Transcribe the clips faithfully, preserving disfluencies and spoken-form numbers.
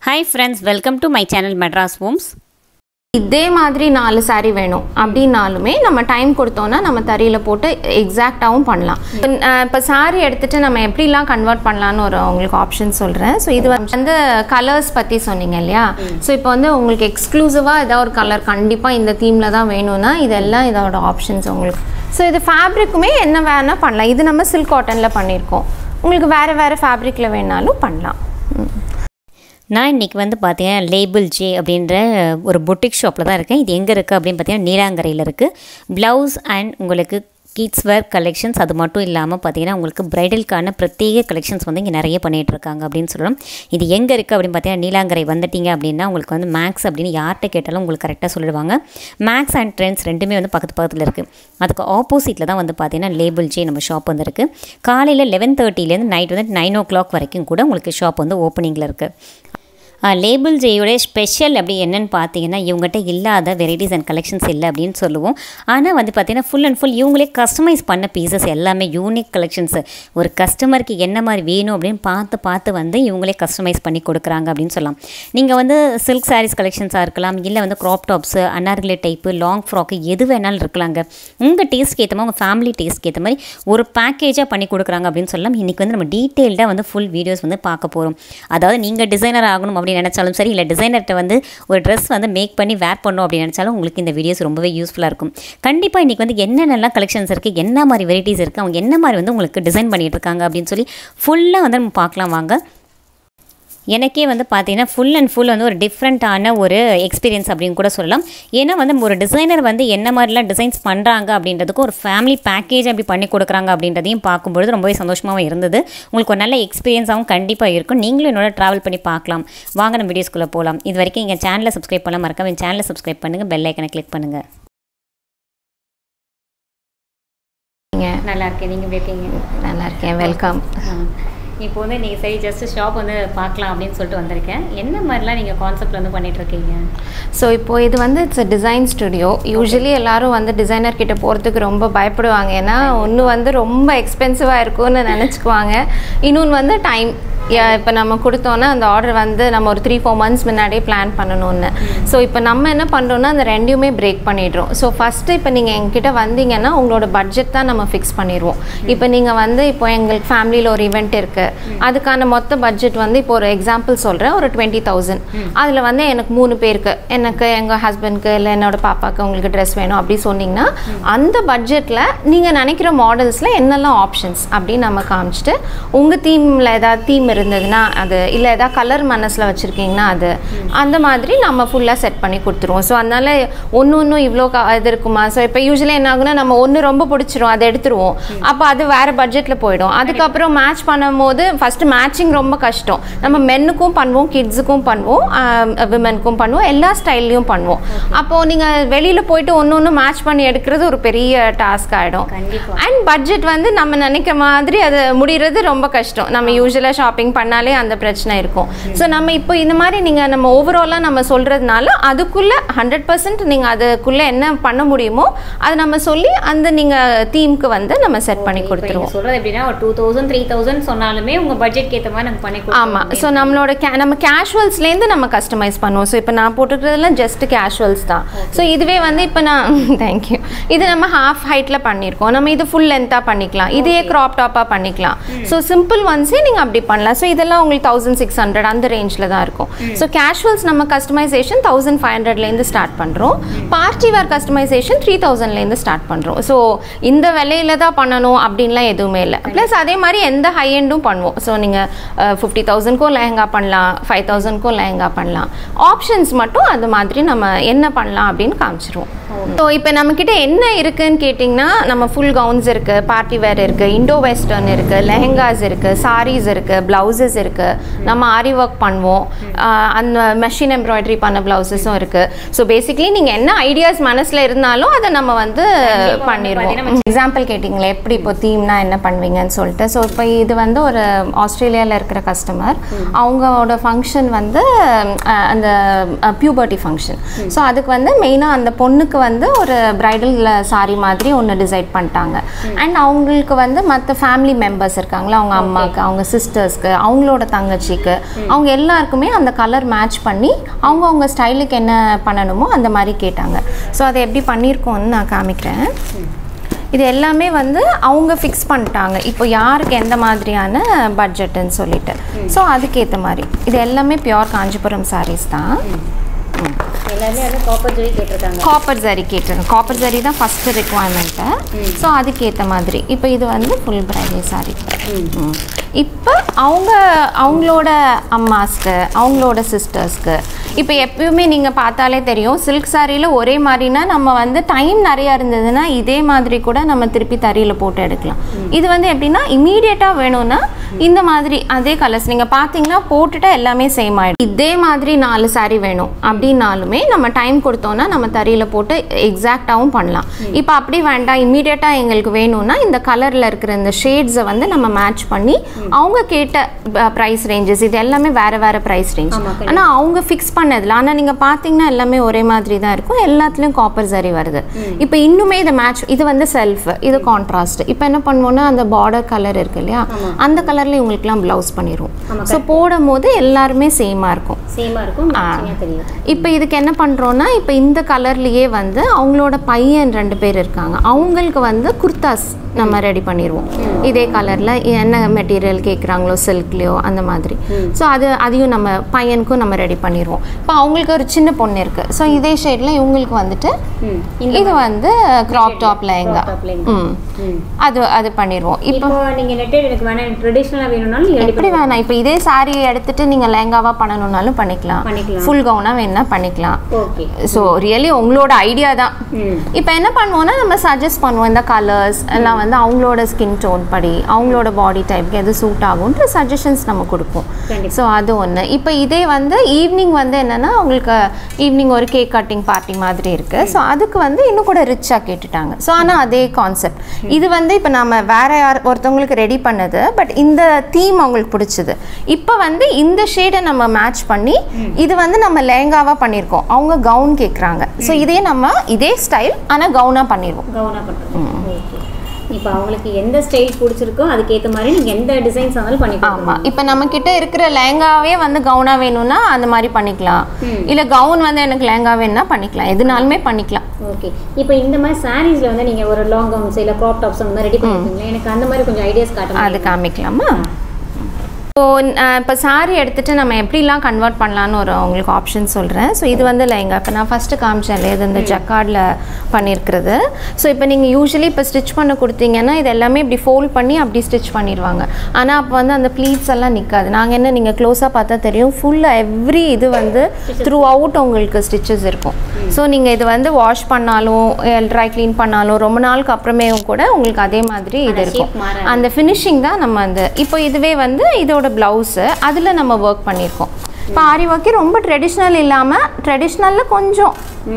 Hi friends, welcome to my channel Madras Homes. இதே மாதிரி நாலு saree வேணும் அப்படினாலுமே நம்ம டைம் கொடுத்தோம்னா நம்ம தறியில போட்டு எக்ஸாக்ட்டாவும் பண்ணலாம். இப்போ saree எடுத்துட்டு நம்ம எப்படிலாம் கன்வர்ட் பண்ணலாம்னு ஒரு உங்களுக்கு ஆப்ஷன் சொல்றேன். சோ இது வந்து கலர்ஸ் பத்தி சொன்னீங்க இல்லையா? சோ இப்போ வந்து உங்களுக்கு எக்ஸ்க்ளூசிவா ஏதாவது ஒரு கலர் கண்டிப்பா இந்த தீம்ல தான் வேணும்னா இதெல்லாம் இதோட ஆப்ஷன்ஸ் உங்களுக்கு. சோ இது ஃபேப்ரிக்குமே என்ன வேணா பண்ணலாம். இது நம்ம சில்க் காட்டன்ல பண்ணிருக்கோம். உங்களுக்கு வேற வேற ஃபேப்ரிக்ல வேணாலும் பண்ணலாம். நான் இன்றைக்கி வந்து பார்த்தீங்கன்னா லேபிள் ஜே அப்படின்ற ஒரு பொட்டிக் ஷாப்பில் தான் இருக்கேன். இது எங்கே இருக்குது அப்படின்னு பார்த்தீங்கன்னா நீலாங்கரையில் இருக்குது. ப்ளவுஸ் அண்ட் உங்களுக்கு கிட்ஸ் வேர் கலெக்ஷன்ஸ் அது மட்டும் இல்லாமல் பார்த்தீங்கன்னா உங்களுக்கு ப்ரைடலுக்கான பிரத்யேக கலெக்ஷன்ஸ் வந்து இங்கே நிறைய பண்ணிகிட்ருக்காங்க அப்படின்னு சொல்லலாம். இது எங்கே இருக்குது அப்படின்னு பார்த்தீங்கன்னா நீலாங்கரை வந்துட்டிங்க அப்படின்னா உங்களுக்கு வந்து மேக்ஸ் அப்படின்னு யார்கிட்ட கேட்டாலும் உங்களுக்கு கரெக்டாக சொல்லிடுவாங்க. மேக்ஸ் அண்ட் ட்ரெண்ட்ஸ் ரெண்டுமே வந்து பக்கத்து பக்கத்தில் இருக்குது. அதுக்கு ஆப்போசிட்டில் தான் வந்து பார்த்தீங்கன்னா லேபிள் ஜே நம்ம ஷாப் வந்து இருக்குது. காலையில் லெவன் தேர்ட்டிலேருந்து நைட் வந்து நைன் ஓ கிளாக் வரைக்கும் கூட உங்களுக்கு ஷாப் வந்து ஓப்பனிங்கில் இருக்குது. லேபிள் ஜேயோடைய ஸ்பெஷல் அப்படி என்னென்னு பார்த்தீங்கன்னா இவங்ககிட்ட இல்லாத வெரைட்டிஸ் அண்ட் கலெக்ஷன்ஸ் இல்லை அப்படின்னு சொல்லுவோம். ஆனால் வந்து பார்த்தீங்கன்னா ஃபுல் அண்ட் ஃபுல் இவங்களே கஸ்டமைஸ் பண்ண பீசஸ் எல்லாமே யூனிக் கலெக்ஷன்ஸு. ஒரு கஸ்டமருக்கு என்ன மாதிரி வேணும் அப்படின்னு பார்த்து பார்த்து வந்து இவங்களே கஸ்டமைஸ் பண்ணி கொடுக்குறாங்க அப்படின்னு சொல்லலாம். நீங்கள் வந்து சில்க் சாரீஸ் கலெக்ஷன்ஸாக இருக்கலாம், இல்லை வந்து crop tops, anarkali type, long frock எது வேணாலும் இருக்கலாங்க. உங்கள் டேஸ்ட்க்கு ஏற்ற மாதிரி உங்கள் ஃபேமிலி டேஸ்ட்க்கு ஏற்ற மாதிரி ஒரு பேக்கேஜாக பண்ணி கொடுக்குறாங்க அப்படின்னு சொல்லலாம். இன்றைக்கி வந்து நம்ம டீட்டெயில்டாக வந்து ஃபுல் வீடியோஸ் வந்து பார்க்க போகிறோம். அதாவது நீங்கள் டிசைனர் ஆகணும் அப்படின்னு நினச்சாலும் சரி, இல்லை டிசைனர்கிட்ட வந்து ஒரு ட்ரெஸ் வந்து மேக் பண்ணி வேர் பண்ணணும் அப்படின்னு நினச்சாலும் உங்களுக்கு இந்த வீடியோஸ் ரொம்பவே யூஸ்ஃபுல்லாக இருக்கும். கண்டிப்பாக இன்றைக்கி வந்து என்னென்னலாம் கலெக்ஷன்ஸ் இருக்குது, என்ன மாதிரி வெரைட்டிஸ் இருக்குது, அவங்க என்ன மாதிரி வந்து உங்களுக்கு டிசைன் பண்ணிகிட்டு இருக்காங்க அப்படின்னு சொல்லி ஃபுல்லாக வந்து நம்ம பார்க்கலாம் வாங்க. எனக்கே வந்து பார்த்தீங்கன்னா ஃபுல் அண்ட் ஃபுல் வந்து ஒரு டிஃப்ரெண்ட்டான ஒரு எக்ஸ்பீரியன்ஸ் அப்படின்னு கூட சொல்லலாம். ஏன்னா வந்து ஒரு டிசைனர் வந்து என்ன மாதிரிலாம் டிசைன்ஸ் பண்ணுறாங்க அப்படின்றதுக்கு ஒரு ஃபேமிலி பேக்கேஜ் அப்படி பண்ணி கொடுக்குறாங்க அப்படின்றதையும் பார்க்கும்பொழுது ரொம்பவே சந்தோஷமாகவும் இருந்தது. உங்களுக்கு ஒரு நல்ல எக்ஸ்பீரியன்ஸாகவும் கண்டிப்பாக இருக்கும். நீங்களும் என்னோட ட்ராவல் பண்ணி பார்க்கலாம். வாங்க நம்ம வீடியோஸ்குள்ளே போகலாம். இது வரைக்கும் எங்கள் சேனலை சப்ஸ்கிரைப் பண்ணலாம், மறக்காம என் சேனலை சப்ஸ்கிரைப் பண்ணுங்கள், பெல் ஐக்கனை கிளிக் பண்ணுங்கள். நல்லா இருக்கேன், நீங்கள் இருக்கீங்க? நல்லா இருக்கேன், வெல்கம். இப்போ வந்து நீங்கள் சரி ஜஸ்ட் ஷாப் வந்து பார்க்கலாம் அப்படின்னு சொல்லிட்டு வந்திருக்கேன். என்ன மாதிரிலாம் நீங்கள் கான்செப்ட் வந்து பண்ணிகிட்ருக்கீங்க? ஸோ இப்போது இது வந்து இட்ஸ் டிசைன் ஸ்டுடியோ. யூஸ்வலி எல்லோரும் வந்து டிசைனர் கிட்டே போகிறதுக்கு ரொம்ப பயப்படுவாங்க. ஏன்னா ஒன்று வந்து ரொம்ப எக்ஸ்பென்சிவாக இருக்கும்னு நினச்சிக்குவாங்க. இன்னொன்று வந்து டைம். இப்போ நம்ம கொடுத்தோன்னா அந்த ஆர்டர் வந்து நம்ம ஒரு த்ரீ ஃபோர் மந்த்ஸ் முன்னாடியே பிளான் பண்ணணும்னு. ஸோ இப்போ நம்ம என்ன பண்ணுறோன்னா அந்த ரெண்டையுமே பிரேக் பண்ணிடுறோம். ஸோ ஃபஸ்ட்டு இப்போ நீங்கள் எங்ககிட்ட வந்தீங்கன்னா உங்களோட பட்ஜெட் தான் நம்ம ஃபிக்ஸ் பண்ணிடுவோம். இப்போ நீங்கள் வந்து இப்போ எங்களுக்கு ஃபேமிலியில் ஒரு ஈவெண்ட் இருக்குது, அதுக்கான மொத்த பட்ஜெட் வந்து இப்போ ஒரு எக்ஸாம்பிள் சொல்கிறேன், ஒரு டுவெண்ட்டி தௌசண்ட். அதில் வந்து எனக்கு மூணு பேருக்கு, எனக்கு எங்கள் ஹஸ்பண்ட்க்கு இல்லை என்னோட பாப்பாவுக்கு உங்களுக்கு ட்ரெஸ் வேணும் அப்படி சொன்னீங்கன்னா அந்த பட்ஜெட்டில் நீங்கள் நினைக்கிற மாடல்ஸில் என்னெல்லாம் ஆப்ஷன்ஸ் அப்படின்னு நம்ம காமிச்சிட்டு உங்கள் தீமில் ஏதாவது தீம் இருந்ததுன்னா அது, இல்லை ஏதாவது கலர் மனசில் வச்சுருக்கீங்கன்னா அது, அந்த மாதிரி நம்ம ஃபுல்லாக செட் பண்ணி கொடுத்துருவோம். ஸோ அதனால் ஒன்று ஒன்றும் இவ்வளோ இது இருக்குமா? ஸோ இப்போ யூஸ்வலி என்ன ஆகுனா நம்ம ஒன்று ரொம்ப பிடிச்சிரும், அதை எடுத்துருவோம். அப்போ அது வேறு பட்ஜெட்டில் போயிடும். அதுக்கப்புறம் மேட்ச் பண்ணும் போது ஃபஸ்ட்டு மேட்சிங் ரொம்ப கஷ்டம். நம்ம மென்னுக்கும் பண்ணுவோம், கிட்ஸுக்கும் பண்ணுவோம், விமென்க்கும் பண்ணுவோம், எல்லா ஸ்டைல்லையும் பண்ணுவோம். அப்போது நீங்கள் வெளியில் போயிட்டு ஒன்று ஒன்று மேட்ச் பண்ணி எடுக்கிறது ஒரு பெரிய டாஸ்க் ஆகிடும். அண்ட் பட்ஜெட் வந்து நம்ம நினைக்கிற மாதிரி அது முடிகிறது ரொம்ப கஷ்டம். நம்ம யூஸ்வலாக ஷாப்பிங் பண்ணாலே அந்த பிரச்சனை இருக்கும். ஸோ நம்ம இப்போ இந்த மாதிரி நீங்கள் நம்ம ஓவராலாக நம்ம சொல்கிறதுனால அதுக்குள்ளே ஹண்ட்ரட் பர்சன்ட் நீங்கள் அதுக்குள்ளே என்ன பண்ண முடியுமோ அதை நம்ம சொல்லி அந்த நீங்கள் தீமுக்கு வந்து நம்ம செட் பண்ணி கொடுத்துருவோம். சொல்கிறது எப்படின்னா ஒரு டூ தௌசண்ட் த்ரீ தௌசண்ட் சொன்னாலுமே உங்கள் பட்ஜெட் ஏற்ற மாதிரி நம்ம பண்ணி கொடுப்போம். ஆமாம். ஸோ நம்மளோட கே நம்ம கேஷுவல்ஸ்லேருந்து நம்ம கஸ்டமைஸ் பண்ணுவோம். ஸோ இப்போ நான் போட்டுக்கிறதுலாம் ஜஸ்ட் கேஷுவல்ஸ் தான். ஸோ இதுவே வந்து இப்போ நான் தேங்க்யூ இது நம்ம ஹாஃப் ஹைட்டில் பண்ணியிருக்கோம். நம்ம இது ஃபுல் லென்த்தாக பண்ணிக்கலாம், இதே க்ராப் டாப்பாக பண்ணிக்கலாம். ஸோ சிம்பிள் ஒன்ஸே நீங்கள் அப்படி பண்ணலாம். ஸோ இதெல்லாம் உங்களுக்கு தௌசண்ட் சிக்ஸ் ஹண்ட்ரட் அந்த ரேஞ்சில் தான் இருக்கும். ஸோ கேஷுவல்ஸ் நம்ம கஸ்டமைசேஷன் தௌசண்ட் ஃபைவ் ஹண்ட்ரட்லேருந்து ஸ்டார்ட் பண்ணுறோம். பார்ட்டி வேர் கஸ்டமைசேஷன் த்ரீ தௌசண்ட்லேருந்து ஸ்டார்ட் பண்ணுறோம். ஸோ இந்த விலையில தான் பண்ணணும் அப்படின்லாம் எதுவுமே இல்லை. ப்ளஸ் அதே மாதிரி எந்த ஹை எண்டும் பண்ணுவோம். ஸோ நீங்கள் ஃபிஃப்டி தௌசண்ட்க்கும் லெஹங்கா பண்ணலாம், ஃபைவ் தௌசண்ட்க்கும் லெஹங்கா பண்ணலாம். ஆப்ஷன்ஸ் மட்டும் அது மாதிரி நம்ம என்ன பண்ணலாம் அப்படின்னு காமிச்சிருவோம். ஸோ இப்போ நம்மக்கிட்ட என்ன இருக்குதுன்னு கேட்டிங்கன்னா நம்ம ஃபுல் கவுன்ஸ் இருக்குது, பார்ட்டி வேர் இருக்குது, இண்டோ வெஸ்டர்ன் இருக்குது, லெஹங்காஸ் இருக்குது, சாரீஸ் இருக்குது, ப்ளவுசஸ் இருக்குது, நம்ம ஆரி ஒர்க் பண்ணுவோம், அந்த மெஷின் எம்ப்ராய்டரி பண்ண ப்ளவுசஸும் இருக்குது. ஸோ பேசிக்லி நீங்கள் என்ன ஐடியாஸ் மனசில் இருந்தாலும் அதை நம்ம வந்து பண்ணிடுவோம். எக்ஸாம்பிள் கேட்டிங்களே எப்படி இப்போ தீம்னா என்ன பண்ணுவீங்கன்னு சொல்லிட்டு. ஸோ இப்போ இது வந்து ஒரு ஆஸ்திரேலியாவில் இருக்கிற கஸ்டமர், அவங்களோட ஃபங்க்ஷன் வந்து அந்த பியூபர்ட்டி ஃபங்க்ஷன். ஸோ அதுக்கு வந்து மெயினாக அந்த பொண்ணுக்கு வந்து ஒரு பிரைடல் சாரி மாதிரி ஒன்று டிசைட் பண்ணிட்டாங்க. அண்ட் அவங்களுக்கு வந்து மற்ற ஃபேமிலி மெம்பர்ஸ் இருக்காங்களா, அவங்க அம்மாவுக்கு, அவங்க சிஸ்டர்ஸ்க்கு, அவங்களோட தங்கச்சிக்கு அவங்க எல்லாருக்குமே அந்த கலர் மேட்ச் பண்ணி அவங்க அவங்க ஸ்டைலுக்கு என்ன பண்ணணுமோ அந்த மாதிரி கேட்டாங்க. ஸோ அதை எப்படி பண்ணியிருக்கோன்னு நான் காமிக்கிறேன். இது எல்லாமே வந்து அவங்க ஃபிக்ஸ் பண்ணிட்டாங்க இப்போ யாருக்கு எந்த மாதிரியான பட்ஜெட்டுன்னு சொல்லிட்டு. ஸோ அதுக்கேற்ற மாதிரி இது எல்லாமே பியோர் காஞ்சிபுரம் சாரீஸ் தான். எல்லாமே வந்து காப்பர் ஜரி கேட்டிருக்காங்க. காப்பர் ஜரி கேட்டிருக்காங்க. காப்பர் ஜரி தான் ஃபஸ்ட்டு ரிக்வயர்மெண்ட்டு. ஸோ அதுக்கேற்ற மாதிரி இப்போ இது வந்து ஃபுல் பிரைடல் சாரீ. இப்போ அவங்க அவங்களோட அம்மாஸ்க்கு அவங்களோட சிஸ்டர்ஸ்க்கு இப்போ எப்பயுமே நீங்கள் பார்த்தாலே தெரியும் சில்க் சாரியில் ஒரே மாதிரினா நம்ம வந்து டைம் நிறையா இருந்ததுன்னா இதே மாதிரி கூட நம்ம திருப்பி தறியில் போட்டு எடுக்கலாம். இது வந்து எப்படின்னா இமீடியட்டாக வேணும்னா இந்த மாதிரி அதே கலர்ஸ் நீங்கள் பார்த்தீங்கன்னா போட்டுட்டா எல்லாமே சேம் ஆகிடும். இதே மாதிரி நாலு சாரீ வேணும் அப்படின்னாலுமே நம்ம டைம் கொடுத்தோன்னா நம்ம தறியில் போட்டு எக்ஸாக்டாகவும் பண்ணலாம். இப்போ அப்படி வேண்டாம் இமீடியட்டாக எங்களுக்கு வேணும்னா இந்த கலரில் இருக்கிற இந்த ஷேட்ஸை வந்து நம்ம மேட்ச் பண்ணி அவங்க கேட்ட ப்ரைஸ் ரேஞ்சஸ் இது எல்லாமே வேறு வேறு ப்ரைஸ் ரேஞ்ச். ஆனால் அவங்க ஃபிக்ஸ் பண்ணதில்ல. ஆனால் நீங்கள் பார்த்தீங்கன்னா எல்லாமே ஒரே மாதிரி தான் இருக்கும். எல்லாத்துலேயும் காப்பர் ஜரி வருது. இப்போ இன்னுமே இதை மேட்ச் இது வந்து செல்ஃப் இது கான்ட்ராஸ்ட். இப்போ என்ன பண்ணுவோம்னா அந்த பார்டர் கலர் இருக்கு இல்லையா அந்த கலரில் இவங்களுக்குலாம் ப்ளவுஸ் பண்ணிடுவோம். ஸோ போடும் போது எல்லாருமே சேமாக இருக்கும். சேமாக இருக்கும். இப்போ இதுக்கு என்ன பண்ணுறோன்னா இப்போ இந்த கலர்லேயே வந்து அவங்களோட பையன் ரெண்டு பேர் இருக்காங்க அவங்களுக்கு வந்து குர்தாஸ் நம்ம ரெடி பண்ணிடுவோம். இதே கலரில் என்ன மெட்டீரியல் கேட்குறாங்களோ சில்க்லேயோ அந்த மாதிரி. ஸோ அது அதையும் நம்ம பையனுக்கும் நம்ம ரெடி பண்ணிடுவோம். இப்போ அவங்களுக்கு ஒரு சின்ன பொண்ணு இருக்குது. ஸோ இதே ஷேடில் இவங்களுக்கு வந்துட்டு இது வந்து கிராப் டாப் லெஹங்கா ம் அது அது பண்ணிடுவோம். இப்போ நீங்கள் நெட்டட் எனக்கு வேணாம் ட்ரெடிஷ்னலாக வேணும்னாலும் எப்படி வேணாம். இப்போ இதே சாரியை எடுத்துட்டு நீங்கள் லெஹங்காவாக பண்ணணுன்னாலும் பண்ணிக்கலாம். ஃபுல் கவுனாக வேணா பண்ணிக்கலாம். ஸோ ரியலி உங்களோட ஐடியா தான். இப்போ என்ன பண்ணுவோம்னா நம்ம சஜஸ்ட் பண்ணுவோம் இந்த கலர்ஸ் எல்லாம் வந்து அவங்களோட ஸ்கின் டோன் படி அவங்களோட பாடி டைப்க்கு எது சூட் ஆகும்ன்ற சஜஷன்ஸ் நம்ம கொடுப்போம். ஸோ அது ஒன்று. இப்போ இதே வந்து ஈவினிங் வந்து என்னென்னா அவங்களுக்கு ஈவினிங் ஒரு கேக் கட்டிங் பார்ட்டி மாதிரி இருக்குது. ஸோ அதுக்கு வந்து இன்னும் கூட ரிச்சாக கேட்டுட்டாங்க. ஸோ ஆனால் அதே கான்செப்ட் இது வந்து இப்போ நம்ம வேற யார் ஒருத்தவங்களுக்கு ரெடி பண்ணது பட் இந்த தீம் அவங்களுக்கு பிடிச்சது. இப்போ வந்து இந்த ஷேடை நம்ம மேட்ச் பண்ணி இது வந்து நம்ம லெஹங்காவாக பண்ணியிருக்கோம். அவங்க கவுன் கேட்குறாங்க. ஸோ இதே நம்ம இதே ஸ்டைல் ஆனால் கவுனாக பண்ணிடுவோம். கவுனாக பண்ணுறோம். இப்போ அவங்களுக்கு எந்த ஸ்டைல் பிடிச்சிருக்கோ அதுக்கேற்ற மாதிரி நீங்கள் எந்த டிசைன்ஸ் ஆனாலும் பண்ணிக்கலாம். ஆமாம். இப்போ நம்மக்கிட்ட இருக்கிற லெஹங்காவே வந்து கவுனாக வேணும்னா அந்த மாதிரி பண்ணிக்கலாம். இல்லை கவுன் வந்து எனக்கு லெஹங்கா வேணும்னா பண்ணிக்கலாம். எதுனாலுமே பண்ணிக்கலாம். ஓகே. இப்போ இந்த மாதிரி சாரீஸில் வந்து நீங்கள் ஒரு லாங் கவுன்ஸ் இல்லை க்ராப் டாப்ஸ் அந்த மாதிரி ரெடி பண்ணிருக்கீங்களா? எனக்கு அந்த மாதிரி கொஞ்சம் ஐடியாஸ் காட்டுங்க. அது காமிக்கலாமா? ஸோ இப்போ சாரீ எடுத்துகிட்டு நம்ம எப்படிலாம் கன்வெர்ட் பண்ணலான்னு ஒரு உங்களுக்கு ஆப்ஷன் சொல்கிறேன். ஸோ இது வந்து லெஹங்கா இப்போ நான் ஃபஸ்ட்டு காமிச்சேன் இல்லையா இது இந்த ஜக்கார்டில் பண்ணியிருக்கிறது. ஸோ இப்போ நீங்கள் யூஸ்வலி இப்போ ஸ்டிச் பண்ண கொடுத்தீங்கன்னா இது எல்லாமே இப்படி ஃபோல்ட் பண்ணி அப்படி ஸ்டிச் பண்ணிடுவாங்க. ஆனால் அப்போ வந்து அந்த ப்ளீட்ஸ் எல்லாம் நிற்காது. நாங்கள் என்ன நீங்கள் க்ளோஸாக பார்த்தா தெரியும் ஃபுல்லாக எவ்ரி இது வந்து த்ரூ அவுட் உங்களுக்கு ஸ்டிச்சஸ் இருக்கும். ஸோ நீங்கள் இது வந்து வாஷ் பண்ணாலும் ட்ரை க்ளீன் பண்ணாலும் ரொம்ப நாளுக்கு அப்புறமே கூட உங்களுக்கு அதே மாதிரி இது இருக்கும். அந்த ஃபினிஷிங் தான் நம்ம வந்து இப்போ இதுவே வந்து இதோட பிளவுஸு அதில் நம்ம ஒர்க் பண்ணியிருக்கோம். இப்போ ஆரி ஒர்க்கே ரொம்ப ட்ரெடிஷ்னல் இல்லாமல் ட்ரெடிஷ்னலில் கொஞ்சம்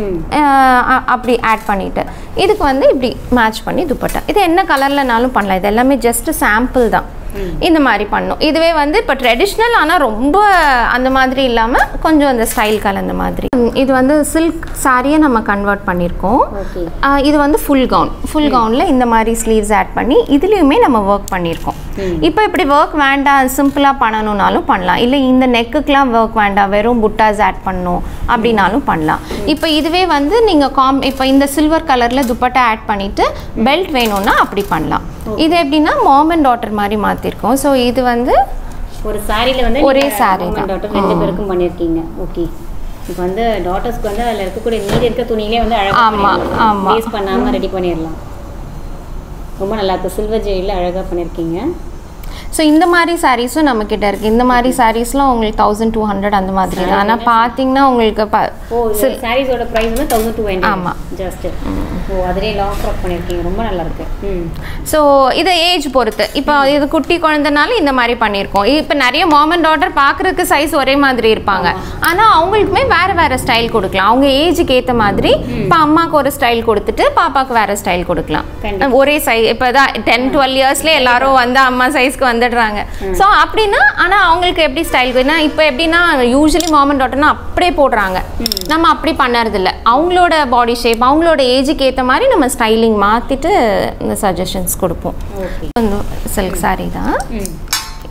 அப்படி ஆட் பண்ணிவிட்டு இதுக்கு வந்து இப்படி மேட்ச் பண்ணி துப்பட்டா இது என்ன கலர்லனாலும் பண்ணலாம். இது எல்லாமே ஜஸ்ட் சாம்பிள் தான். இந்த மாதிரி பண்ணும். இதுவே வந்து இப்போ ட்ரெடிஷ்னல் ஆனால் ரொம்ப அந்த மாதிரி இல்லாமல் கொஞ்சம் அந்த ஸ்டைல் கலந்த மாதிரி. இது வந்து சில்க் சாரியை நம்ம கன்வெர்ட் பண்ணியிருக்கோம். இது வந்து ஃபுல் கவுன் ஃபுல் கவுனில் இந்த மாதிரி ஸ்லீவ்ஸ் ஆட் பண்ணி இதுலேயுமே நம்ம ஒர்க் பண்ணியிருக்கோம். இப்போ இப்படி ஒர்க் வேண்டாம் சிம்பிளாக பண்ணணுன்னாலும் பண்ணலாம். இல்லை இந்த நெக்குக்கெலாம் ஒர்க் வேண்டாம் வெறும் புட்டாஸ் ஆட் பண்ணணும் அப்படின்னாலும் பண்ணலாம். இப்போ இதுவே வந்து நீங்கள் காம் இப்போ இந்த சில்வர் கலரில் துப்பட்டா ஆட் பண்ணிவிட்டு பெல்ட் வேணும்னா அப்படி பண்ணலாம். இது எப்படின்னா மாம் அண்ட் டாட்டர் மாதிரி மாற்றிருக்கோம். ஸோ இது வந்து ஒரு சாரியில் வந்து ஒரே சாரி தான் டாட்டர் ரெண்டு பேருக்கும் பண்ணியிருக்கீங்க. ஓகே. இப்போ வந்து டாட்டர்ஸ்க்கு வந்து அதில் இருக்கக்கூடிய நீர் இருக்க துணியிலே வந்து அழகாக ஆமாம் ஆமாம் வேஸ்ட் பண்ணாமல் ரெடி பண்ணிடலாம். ரொம்ப நல்லா இருக்குது. சில்வர் ஜெயிலில் அழகாக பண்ணியிருக்கீங்க. ஸோ இந்த மாதிரி சாரீஸும் நம்மக்கிட்ட இருக்குது. இந்த மாதிரி சாரீஸ்லாம் உங்களுக்கு தௌசண்ட் டூ ஹண்ட்ரட் அந்த மாதிரி தான். ஆனால் பார்த்தீங்கன்னா உங்களுக்கு சாரீஸோட ப்ரைஸ் வந்து தௌசண்ட் டூ ஹண்ட்ரட். ஆமாம் ஜஸ்ட் ஓ அதிலே லாங் ஃப்ராக் பண்ணியிருக்கீங்க. ரொம்ப நல்லா இருக்கு. ஸோ இதை ஏஜ் பொறுத்து இப்போ இது குட்டி குழந்தைனாலும் இந்த மாதிரி பண்ணியிருக்கோம். இப்போ நிறைய மாம் அண்ட் டாட்டர் பார்க்குறதுக்கு சைஸ் ஒரே மாதிரி இருப்பாங்க. ஆனால் அவங்களுக்குமே வேறு வேறு ஸ்டைல் கொடுக்கலாம். அவங்க ஏஜுக்கு ஏற்ற மாதிரி இப்போ அம்மாவுக்கு ஒரு ஸ்டைல் கொடுத்துட்டு பாப்பாவுக்கு வேறு ஸ்டைல் கொடுக்கலாம். ஒரே சைஸ் இப்போ தான் டென் டுவெல் இயர்ஸ்லேயே எல்லாரும் வந்து அம்மா சைஸ்க்கு வந்துடுறாங்க. ஸோ அப்படின்னா ஆனால் அவங்களுக்கு எப்படி ஸ்டைல் ஏன்னா இப்போ எப்படின்னா யூஸ்வலி மாம் அண்ட் டாட்டர்னா அப்படியே போடுறாங்க. நம்ம அப்படி பண்ணறதில்ல. அவங்களோட பாடி ஷேப் அவங்களோட ஏஜுக்கு ஏற்ற மாதிரி நம்ம ஸ்டைலிங் மாற்றிட்டு இந்த சஜஷன்ஸ் கொடுப்போம். சில்க் சாரீ தான்.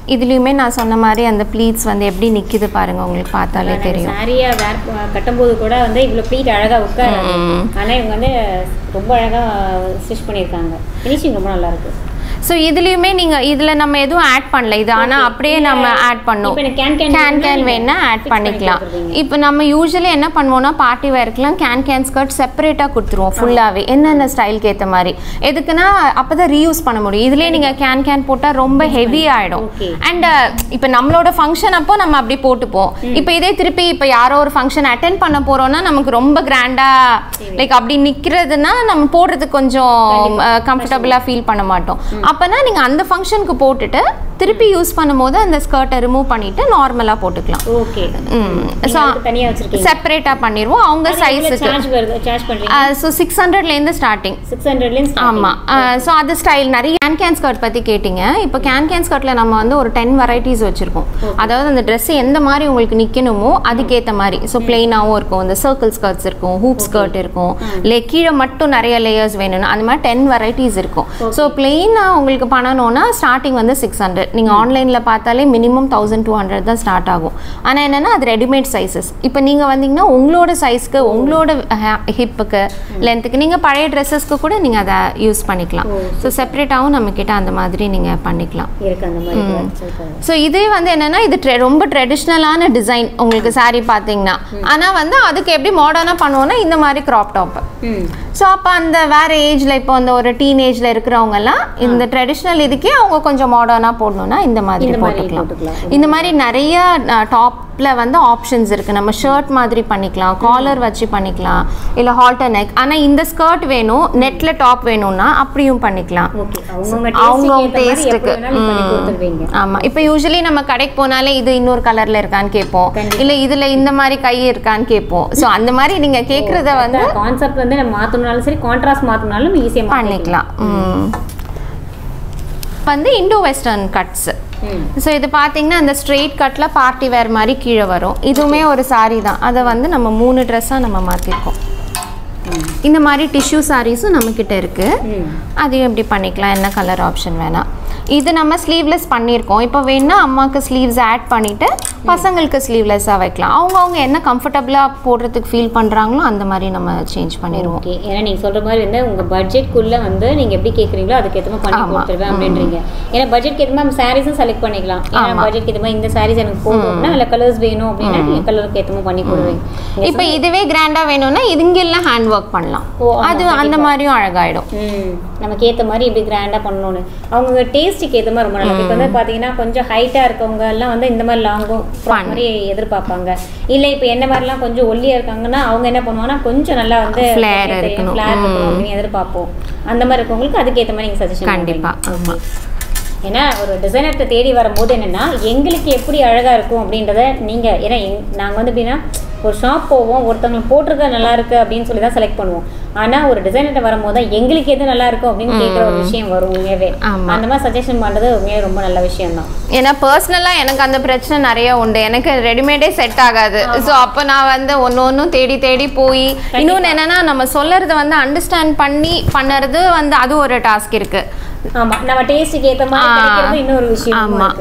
இதுலயுமே நான் சொன்ன மாதிரி அந்த ப்ளீட்ஸ் வந்து எப்படி நிக்குது பாருங்க, உங்களுக்கு பார்த்தாலே தெரியும். சாரியா வேர் கட்டும்போது கூட வந்து இவ்வளவு ப்ளீட் அழகா உட்காராது. ஆனா இவங்க வந்து ரொம்ப அழகா ஸ்டிச் பண்ணிருக்காங்க. ஃபினிஷிங் ரொம்ப நல்லா இருக்கு. ஸோ இதுலேயுமே நீங்கள் இதில் நம்ம எதுவும் ஆட் பண்ணல, இது ஆனால் அப்படியே நம்ம ஆட் பண்ணோம். கேன் கேன் வேணா ஆட் பண்ணிக்கலாம். இப்போ நம்ம யூஸ்வலி என்ன பண்ணுவோம்னா பார்ட்டி வேர்க்கெலாம் கேன் கேன் ஸ்கர்ட் செப்பரேட்டாக கொடுத்துருவோம் ஃபுல்லாகவே, என்னென்ன ஸ்டைலுக்கு ஏற்ற மாதிரி. எதுக்குன்னா அப்போ தான் ரீயூஸ் பண்ண முடியும். இதுலேயே நீங்கள் கேன் கேன் போட்டால் ரொம்ப ஹெவி ஆகிடும். அண்ட் இப்போ நம்மளோட ஃபங்க்ஷன் அப்போ நம்ம அப்படி போட்டுப்போம். இப்போ இதே திருப்பி இப்போ யாரோ ஒரு ஃபங்க்ஷன் அட்டென்ட் பண்ண போகிறோன்னா நமக்கு ரொம்ப கிராண்டாக லைக் அப்படி நிற்கிறதுனா நம்ம போடுறதுக்கு கொஞ்சம் கம்ஃபர்டபுளாக ஃபீல் பண்ண மாட்டோம். அப்பனா நீங்க அந்த ஃபங்க்ஷனுக்கு போட்டுட்டு திருப்பி யூஸ் பண்ணும்போது அந்த ஸ்கர்ட்டை ரிமூவ் பண்ணிட்டு நார்மலா போட்டுக்கலாம். ஓகே. சோ தனியா வச்சிருக்கீங்க. செப்பரேட்டா பண்ணிடுவோம் அவங்க சைஸ்க்கு. சார்ஜ் வருது, சார்ஜ் பண்றீங்க. சோ six hundred ல இருந்து ஸ்டார்டிங். six hundred ல இருந்து ஆமா. சோ அது ஸ்டைல் நிறைய கேன் கேன் ஸ்கர்ட் பத்தி கேட்டிங்க. இப்போ கேன் கேன் ஸ்கர்ட்ல நம்ம வந்து ஒரு ten வெரைட்டிஸ் வச்சிருக்கோம். அதாவது அந்த Dress எந்த மாதிரி உங்களுக்கு நிக்கணுமோ அதுக்கு ஏத்த மாதிரி. சோ பிளைனாவும் இருக்கும், அந்த சர்க்கிள் ஸ்கர்ட்ஸ் இருக்கும், ஹூப் ஸ்கர்ட் இருக்கும், லே கீழ மட்டும் நிறைய லேயர்ஸ் வேணும்னா அந்த மாதிரி ten வெரைட்டிஸ் இருக்கும். சோ பிளைனா உங்களுக்கு பண்ணனும்னா ஸ்டார்டிங் வந்து six hundred. நீங்க ஆன்லைன்ல பார்த்தாலே மினிமம் twelve hundred தான் ஸ்டார்ட் ஆகும். ஆனா என்னன்னா அது ரெடிமேட் சைஸஸ். இப்போ நீங்க வந்தீங்கன்னா உங்களோட சைஸ்க்கு உங்களோட ஹிப்புக்கு லென்த்துக்கு நீங்க பழைய ட்ரெஸ்ஸஸ்க்கு கூட நீங்க அதை யூஸ் பண்ணிக்கலாம். ஸோ செப்பரேட்டாகவும் நம்ம கிட்ட அந்த மாதிரி நீங்க பண்ணிக்கலாம். ஸோ இதே வந்து என்னன்னா இது ரொம்ப ட்ரெடிஷ்னலான டிசைன் உங்களுக்கு சாரி பார்த்தீங்கன்னா. ஆனா வந்து அதுக்கு எப்படி மாடர்னா பண்ணுவோம்னா இந்த மாதிரி கிராப் டாப். ஸோ அப்போ அந்த வேற ஏஜ்ல இப்போ அந்த ஒரு டீனேஜ்ல இருக்கிறவங்க எல்லாம் இந்த ட்ரெடிஷ்னல் இதுக்கே அவங்க கொஞ்சம் மாடர்னா போடணும்னா இந்த மாதிரி போட்டுக்கலாம். இந்த மாதிரி நிறைய டாப்ல வந்து ஆப்ஷன்ஸ் இருக்கு. நம்ம ஷர்ட் மாதிரி பண்ணிக்கலாம், காலர் வச்சு பண்ணிக்கலாம், இல்ல ஹால்டர் நெக். ஆனா இந்த ஸ்கர்ட் வேணும், நெட்ல டாப் வேணும்னா அப்படியும் பண்ணிக்கலாம். அவங்க டேஸ்ட்டுக்கு. ஆமா. இப்போ யூஸ்வலி நம்ம கடைக்கு போனாலே இது இன்னொரு கலர்ல இருக்கான்னு கேட்போம், இல்ல இதுல இந்த மாதிரி கை இருக்கான்னு கேட்போம். ஸோ அந்த மாதிரி நீங்க கேட்கறத வந்து கான்செப்ட் வந்து நம்ம மாத்தணும்னாலும் சரி, கான்ட்ராஸ்ட் மாத்தணும்னாலும் ஈஸியா பண்ணிக்கலாம். வந்து இண்டோ வெஸ்டர்ன் கட்ஸ். ஸோ இது பார்த்தீங்கன்னா அந்த ஸ்ட்ரெயிட் கட்டில் பார்ட்டி வேர் மாதிரி கீழே வரும். இதுவுமே ஒரு சாரீ தான். அதை வந்து நம்ம மூணு ட்ரெஸ்ஸாக நம்ம மாற்றிருக்கோம். இந்த மாதிரி டிஷ்யூ சாரீஸும் நம்மக்கிட்ட இருக்குது. அதையும் எப்படி பண்ணிக்கலாம், என்ன கலர் ஆப்ஷன் வேணாம். இது நம்ம ஸ்லீவ்லெஸ் பண்ணியிருக்கோம். இப்போ வேணா அம்மாவுக்கு ஸ்லீவ்ஸ் ஆட் பண்ணிவிட்டு பசங்களுக்கு ஸ்லீவ்லெஸ்ஸாக வைக்கலாம். அவங்க அவங்க என்ன கம்ஃபர்டபுளாக போடுறதுக்கு ஃபீல் பண்ணுறாங்களோ அந்த மாதிரி நம்ம சேஞ்ச் பண்ணிடுவோம். ஓகே. ஏன்னா நீங்கள் சொல்கிற மாதிரி வந்து உங்கள் பட்ஜெட்குள்ளே வந்து நீங்கள் எப்படி கேட்குறீங்களோ அதுக்கு ஏற்ற மாதிரி பண்ணி கொடுத்துருவேன் அப்படின்றீங்க. ஏன்னா பட்ஜெட்க்கு ஏற்ற மாதிரி சாரீஸும் செலக்ட் பண்ணிக்கலாம். ஏன்னா பட்ஜெட்க்கு ஏற்ற மாதிரி இந்த சாரீஸ் எனக்கு போகணும்னா இல்லை கலர்ஸ் வேணும் அப்படின்னா நீங்கள் கலருக்கு ஏற்ற மாதிரி பண்ணி கொடுவீங்க. இப்போ இதுவே கிராண்டாக வேணும்னா இதுங்கெல்லாம் ஹேண்ட் ஒர்க் பண்ணலாம். அது அந்த மாதிரியும் அழகாயிடும். நமக்கு ஏற்ற மாதிரி இப்படி கிராண்டாக பண்ணணும்னு அவங்க டேஸ்ட்டுக்கு ஏற்ற மாதிரி ரொம்ப நல்லா. இப்போ வந்து பார்த்தீங்கன்னா கொஞ்சம் ஹைட்டாக இருக்கவங்க எல்லாம் வந்து இந்த மாதிரி லாங்கும் மாதிரி எதிர்பார்ப்பாங்க. இல்லை இப்போ என்ன மாதிரிலாம் கொஞ்சம் ஒல்லியாக இருக்காங்கன்னா அவங்க என்ன பண்ணுவாங்கன்னா கொஞ்சம் நல்லா வந்து ஃப்ளேர் இருக்கணும் அப்படின்னு எதிர்பார்ப்போம். அந்த மாதிரி இருக்கவங்களுக்கு அதுக்கேற்ற மாதிரி நீங்கள் சஜஷன் கண்டிப்பாக. ஆமாம். ஏன்னா ஒரு டிசைனர்கிட்ட தேடி வரும்போது என்னென்னா எங்களுக்கு எப்படி அழகாக இருக்கும் அப்படின்றத நீங்கள், ஏன்னா எங் நாங்கள் வந்து எப்படின்னா ஒரு ஷாப் போவோம், ஒருத்தவங்களுக்கு போட்டிருக்க நல்லா இருக்கு அப்படின்னு சொல்லி தான் செலக்ட் பண்ணுவோம். ஆனால் ஒரு டிசைனர்கிட்ட வரும்போது தான் எங்களுக்கு எது நல்லா இருக்கும் அப்படின்னு கேட்குற ஒரு விஷயம் வரும். உண்மையாவே அந்த மாதிரி சஜஷன் பண்ணுறது உண்மையாக ரொம்ப நல்ல விஷயம் தான். ஏன்னா பர்சனலாக எனக்கு அந்த பிரச்சனை நிறைய உண்டு. எனக்கு ரெடிமேடே செட் ஆகாது. ஸோ அப்போ நான் வந்து ஒன்று ஒன்றும் தேடி தேடி போய் இன்னொன்று என்னென்னா நம்ம சொல்லுறத வந்து அண்டர்ஸ்டாண்ட் பண்ணி பண்ணுறது வந்து அது ஒரு டாஸ்க் இருக்குது. ஆமாம், நம்ம டேஸ்ட்டுக்கு ஏற்ற மாதிரி இன்னொரு விஷயம். ஆமாம்.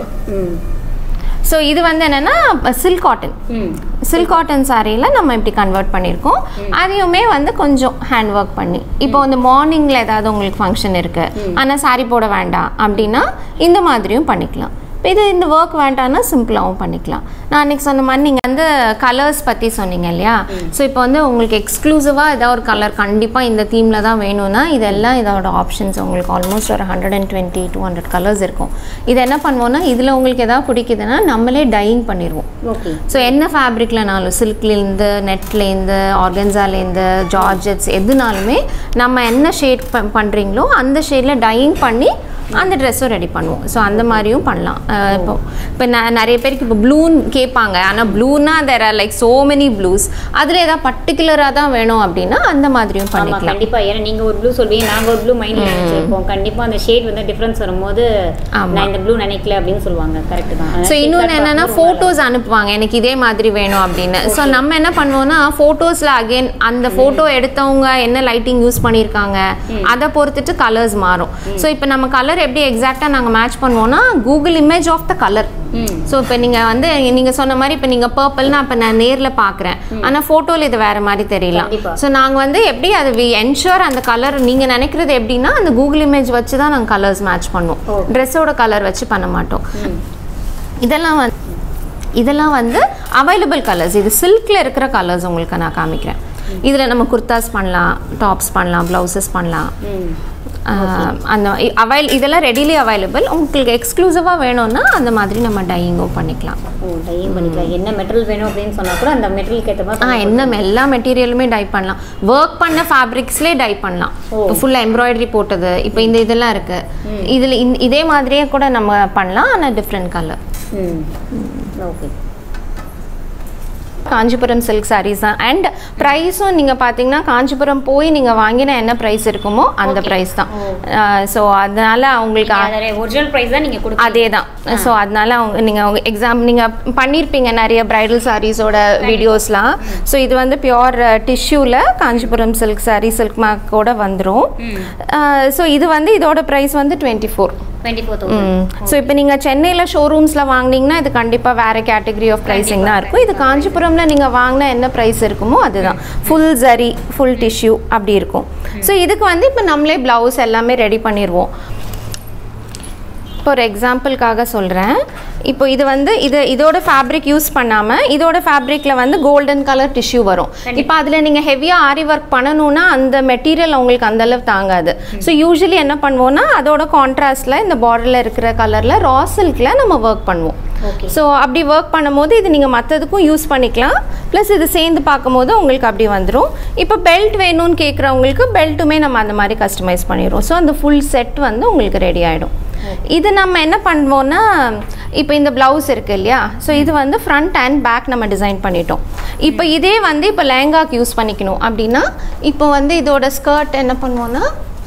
ஸோ இது வந்து என்னென்னா சில்க் காட்டன். சில்க் காட்டன் சாரியில் நம்ம இப்படி கன்வெர்ட் பண்ணியிருக்கோம். அதையுமே வந்து கொஞ்சம் ஹேண்ட் ஒர்க் பண்ணி இப்போ வந்து மார்னிங்கில் ஏதாவது உங்களுக்கு ஃபங்க்ஷன் இருக்குது ஆனால் சாரி போட வேண்டாம் அப்படின்னா இந்த மாதிரியும் பண்ணிக்கலாம். இது இந்த ஒர்க் வேண்டாம்னா சிம்பிளாகவும் பண்ணிக்கலாம். நான் அன்றைக்கி சொன்ன மாதிரி நீங்கள் வந்து கலர்ஸ் பற்றி சொன்னீங்க இல்லையா. ஸோ இப்போ வந்து உங்களுக்கு எக்ஸ்க்ளூசிவாக ஏதாவது ஒரு கலர் கண்டிப்பாக இந்த தீமில் தான் வேணும்னா இதெல்லாம் இதோட ஆப்ஷன்ஸ் உங்களுக்கு ஆல்மோஸ்ட் ஒரு hundred and twenty two hundred colours இருக்கும். இது என்ன பண்ணுவோம்னா இதில் உங்களுக்கு எதாவது பிடிக்குதுன்னா நம்மளே டையிங் பண்ணிடுவோம். ஓகே. ஸோ என்ன ஃபேப்ரிக்லனாலும் சில்க்லேருந்து நெட்லேருந்து ஆர்கன்ஸாலேருந்து ஜார்ஜெட்ஸ் எதுனாலுமே நம்ம என்ன ஷேட் பண்ணுறீங்களோ அந்த ஷேடில் டையிங் பண்ணி அந்த ட்ரெஸ்ஸும் ரெடி பண்ணுவோம். ஸோ அந்த மாதிரியும் பண்ணலாம். இப்போ இப்போ நிறைய பேருக்கு இப்போ ப்ளூன்னு கேட்பாங்க. ஆனால் ப்ளூனா there are like so many blues. அதில் ஏதாவது பர்டிகுலராக தான் வேணும் அப்படின்னா அந்த மாதிரியும் பண்ணிக்கலாம். கண்டிப்பாக. ஏன்னா நீங்கள் ஒரு ப்ளூ சொல்வீங்க, நாங்கள் ஒரு ப்ளூ மைண்டில் நினச்சிருப்போம். கண்டிப்பாக அந்த ஷேட் வந்து டிஃப்ரென்ஸ் வரும்போது நான் இந்த ப்ளூ நினைக்கல அப்படின்னு சொல்லுவாங்க. கரெக்ட் தான். ஸோ இன்னொன்று என்னென்னா ஃபோட்டோஸ் அனுப்புவாங்க எனக்கு இதே மாதிரி வேணும் அப்படின்னு. ஸோ நம்ம என்ன பண்ணுவோம்னா ஃபோட்டோஸில் அகெயின் அந்த ஃபோட்டோ எடுத்தவங்க என்ன லைட்டிங் யூஸ் பண்ணியிருக்காங்க அதை பொறுத்துட்டு கலர்ஸ் மாறும். ஸோ இப்போ நம்ம கலர் கலர் எப்படி எக்ஸாக்டாக நாங்கள் மேட்ச் பண்ணுவோம்னா Google image of the colour. So இப்போ நீங்கள் வந்து நீங்கள் சொன்ன மாதிரி இப்போ நீங்கள் பர்பிள்னா இப்போ நான் நேரில் பார்க்குறேன், ஆனால் ஃபோட்டோவில் இது வேறு மாதிரி தெரியலாம். ஸோ நாங்கள் வந்து எப்படி அது வி என்ஷூர் அந்த கலர் நீங்கள் நினைக்கிறது எப்படின்னா அந்த கூகுள் இமேஜ் வச்சு தான் நாங்கள் கலர்ஸ் மேட்ச் பண்ணுவோம், ட்ரெஸ்ஸோட கலர் வச்சு பண்ண மாட்டோம். இதெல்லாம் வந்து இதெல்லாம் வந்து அவைலபிள் கலர்ஸ். இது சில்கில் இருக்கிற கலர்ஸ் உங்களுக்கு நான் காமிக்கிறேன். இதில் நம்ம குர்தாஸ் பண்ணலாம், டாப்ஸ் பண்ணலாம், ப்ளவுசஸ் பண்ணலாம். அந்த அவைல் இதெல்லாம் ரெடிலி அவைலபிள். உங்களுக்கு எக்ஸ்க்ளூசிவாக வேணும்னா அந்த மாதிரி நம்ம டையிங்கும் பண்ணிக்கலாம். ஓ டையிங் பண்ணிக்கலாம். என்ன மெட்டீரியல் வேணும் அப்படின்னு சொன்னால் கூட அந்த மெட்டீரியலுக்கு ஏற்ற மாதிரி ஆ என்ன எல்லா மெட்டீரியலுமே டை பண்ணலாம். ஒர்க் பண்ண ஃபேப்ரிக்ஸ்லேயே டை பண்ணலாம். இப்போ ஃபுல்லாக எம்ப்ராய்டரி போட்டது இப்போ இந்த இதெல்லாம் இருக்குது. இதில் இதே மாதிரியே கூட நம்ம பண்ணலாம், ஆனால் different colour. Okay. Kanchipuram silk saris தான். அண்ட் ப்ரைஸும் நீங்கள் பார்த்தீங்கன்னா காஞ்சிபுரம் போய் நீங்கள் வாங்கின என்ன ப்ரைஸ் இருக்குமோ அந்த ப்ரைஸ் தான். ஸோ அதனால் அவங்களுக்கு ஒரிஜினல் ப்ரைஸ் தான் நீங்கள் கொடுக்க அதே தான். ஸோ அதனால் அவங்க நீங்கள் அவங்க எக்ஸாம் நீங்கள் பண்ணியிருப்பீங்க நிறைய ப்ரைடல் சாரீஸோட வீடியோஸ்லாம். ஸோ இது வந்து பியோர் டிஷ்யூவில் காஞ்சிபுரம் சில்க் சாரீ சில்க் மார்க்கோட வந்துடும். ஸோ இது வந்து இதோட ப்ரைஸ் வந்து டுவெண்ட்டி ஃபோர் ஸோ இப்போ நீங்கள் சென்னையில் ஷோரூம்ஸில் வாங்கினீங்கன்னா இது கண்டிப்பாக வேறு கேட்டகரி ஆஃப் ப்ரைஸிங் தான் இருக்கும். இது காஞ்சிபுரமில் நீங்கள் வாங்கினா என்ன ப்ரைஸ் இருக்குமோ அதுதான். ஃபுல் ஜரி ஃபுல் டிஷ்யூ அப்படி இருக்கும். ஸோ இதுக்கு வந்து இப்போ நம்மளே ப்ளவுஸ் எல்லாமே ரெடி பண்ணிடுவோம். இப்போ ஒரு எக்ஸாம்பிளுக்காக சொல்கிறேன். இப்போ இது வந்து இது இதோட ஃபேப்ரிக் யூஸ் பண்ணாமல் இதோட ஃபேப்ரிக்கில் வந்து கோல்டன் கலர் டிஷ்யூ வரும். இப்போ அதில் நீங்கள் ஹெவியாக ஆரி ஒர்க் பண்ணணுன்னா அந்த மெட்டீரியல் உங்களுக்கு அந்தளவு தாங்காது. ஸோ யூஸ்வலி என்ன பண்ணுவோன்னா அதோட கான்ட்ராஸ்டில் இந்த பார்டரில் இருக்கிற கலரில் ரா சில்கில் நம்ம ஒர்க் பண்ணுவோம். ஸோ அப்படி ஒர்க் பண்ணும்போது இது நீங்கள் மற்றதுக்கும் யூஸ் பண்ணிக்கலாம். ப்ளஸ் இது சேர்ந்து பார்க்கும்போது உங்களுக்கு அப்படி வந்துடும். இப்போ பெல்ட் வேணும்னு கேட்குறவங்களுக்கு பெல்ட்டுமே நம்ம அந்த மாதிரி கஸ்டமைஸ் பண்ணிடுவோம். ஸோ அந்த ஃபுல் செட் வந்து உங்களுக்கு ரெடி ஆகிடும். இது நம்ம என்ன பண்ணுவோம்னா இப்போ இந்த ப்ளவுஸ் இருக்குது இல்லையா, ஸோ இது வந்து ஃப்ரண்ட் அண்ட் பேக் நம்ம டிசைன் பண்ணிட்டோம். இப்போ இதே வந்து இப்போ லெஹங்காக்கு யூஸ் பண்ணிக்கணும் அப்படின்னா இப்போ வந்து இதோட ஸ்கர்ட் என்ன பண்ணுவோன்னா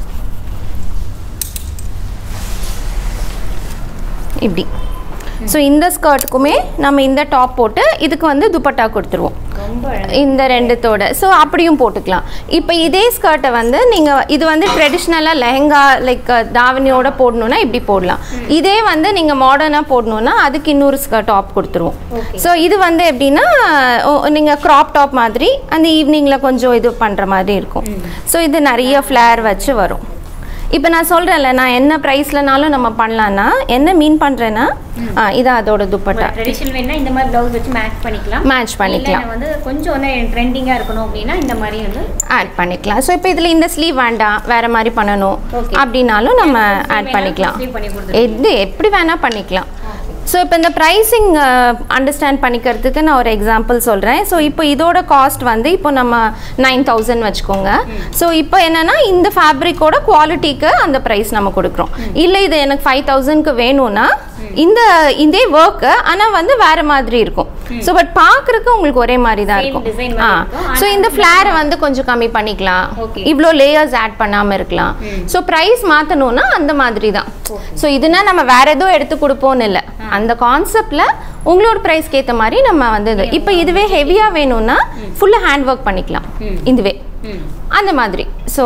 இப்படி. ஸோ இந்த ஸ்கர்ட்டுக்குமே நம்ம இந்த டாப் போட்டு இதுக்கு வந்து துப்பட்டா கொடுத்துருவோம் இந்த ரெண்டுத்தோட. ஸோ அப்படியும் போட்டுக்கலாம். இப்போ இதே ஸ்கர்ட்டை வந்து நீங்கள் இது வந்து ட்ரெடிஷ்னலாக லெஹங்கா லைக் தாவணியோட போடணுன்னா இப்படி போடலாம். இதே வந்து நீங்கள் மாடர்னாக போடணுன்னா அதுக்கு இன்னொரு ஸ்கர்ட் டாப் கொடுத்துருவோம். ஸோ இது வந்து எப்படின்னா நீங்கள் க்ராப் டாப் மாதிரி அந்த ஈவினிங்கில் கொஞ்சம் இது பண்ணுற மாதிரி இருக்கும். ஸோ இது நிறைய ஃப்ளேர் வச்சு வரும். இப்போ நான் சொல்கிறேன்ல நான் என்ன ப்ரைஸ்லனாலும் நம்ம பண்ணலான்னா என்ன மீன் பண்ணுறேன்னா இது அதோட துப்பட்டா ட்ரெடிஷனல் வேணா இந்த மாதிரி ப்ளவுஸ் வச்சு மேட்ச் பண்ணிக்கலாம் மேட்ச் பண்ணிக்கலாம் வந்து கொஞ்சம் வந்து ட்ரெண்டிங்காக இருக்கணும் அப்படின்னா இந்த மாதிரி வந்து ஆட் பண்ணிக்கலாம். ஸோ இப்போ இதில் இந்த ஸ்லீவ் வேண்டாம் வேறு மாதிரி பண்ணணும் அப்படின்னாலும் நம்ம ஆட் பண்ணிக்கலாம். எது எப்படி வேணால் பண்ணிக்கலாம். ஸோ இப்போ இந்த ப்ரைஸிங் அண்டர்ஸ்டாண்ட் பண்ணிக்கிறதுக்கு நான் ஒரு எக்ஸாம்பிள் சொல்கிறேன். ஸோ இப்போ இதோட காஸ்ட் வந்து இப்போ நம்ம நைன் தௌசண்ட் வச்சுக்கோங்க. ஸோ இப்போ என்னென்னா இந்த ஃபேப்ரிக்கோட குவாலிட்டிக்கு அந்த ப்ரைஸ் நம்ம கொடுக்குறோம். இல்லை இது எனக்கு ஃபைவ் தௌசண்ட்க்கு வேணும்னா இந்த இதே ஒர்க்கு ஆனால் வந்து வேறு மாதிரி இருக்கும். ஸோ பட் பார்க்குறதுக்கு உங்களுக்கு ஒரே மாதிரி தான் இருக்கும். ஆ ஸோ இந்த ஃப்ளேரை வந்து கொஞ்சம் கம்மி பண்ணிக்கலாம், இவ்வளோ லேயர்ஸ் ஆட் பண்ணாமல் இருக்கலாம். ஸோ ப்ரைஸ் மாற்றணுன்னா அந்த மாதிரி தான். ஸோ இதுனா நம்ம வேறு எதுவும் எடுத்து கொடுப்போன்னு இல்லை, அந்த கான்செப்டில் உங்களோட ப்ரைஸ்க்கு ஏற்ற மாதிரி நம்ம வந்து இது. இப்போ இதுவே ஹெவியாக வேணும்னா ஃபுல்லாக ஹேண்ட் ஒர்க் பண்ணிக்கலாம் இதுவே அந்த மாதிரி. ஸோ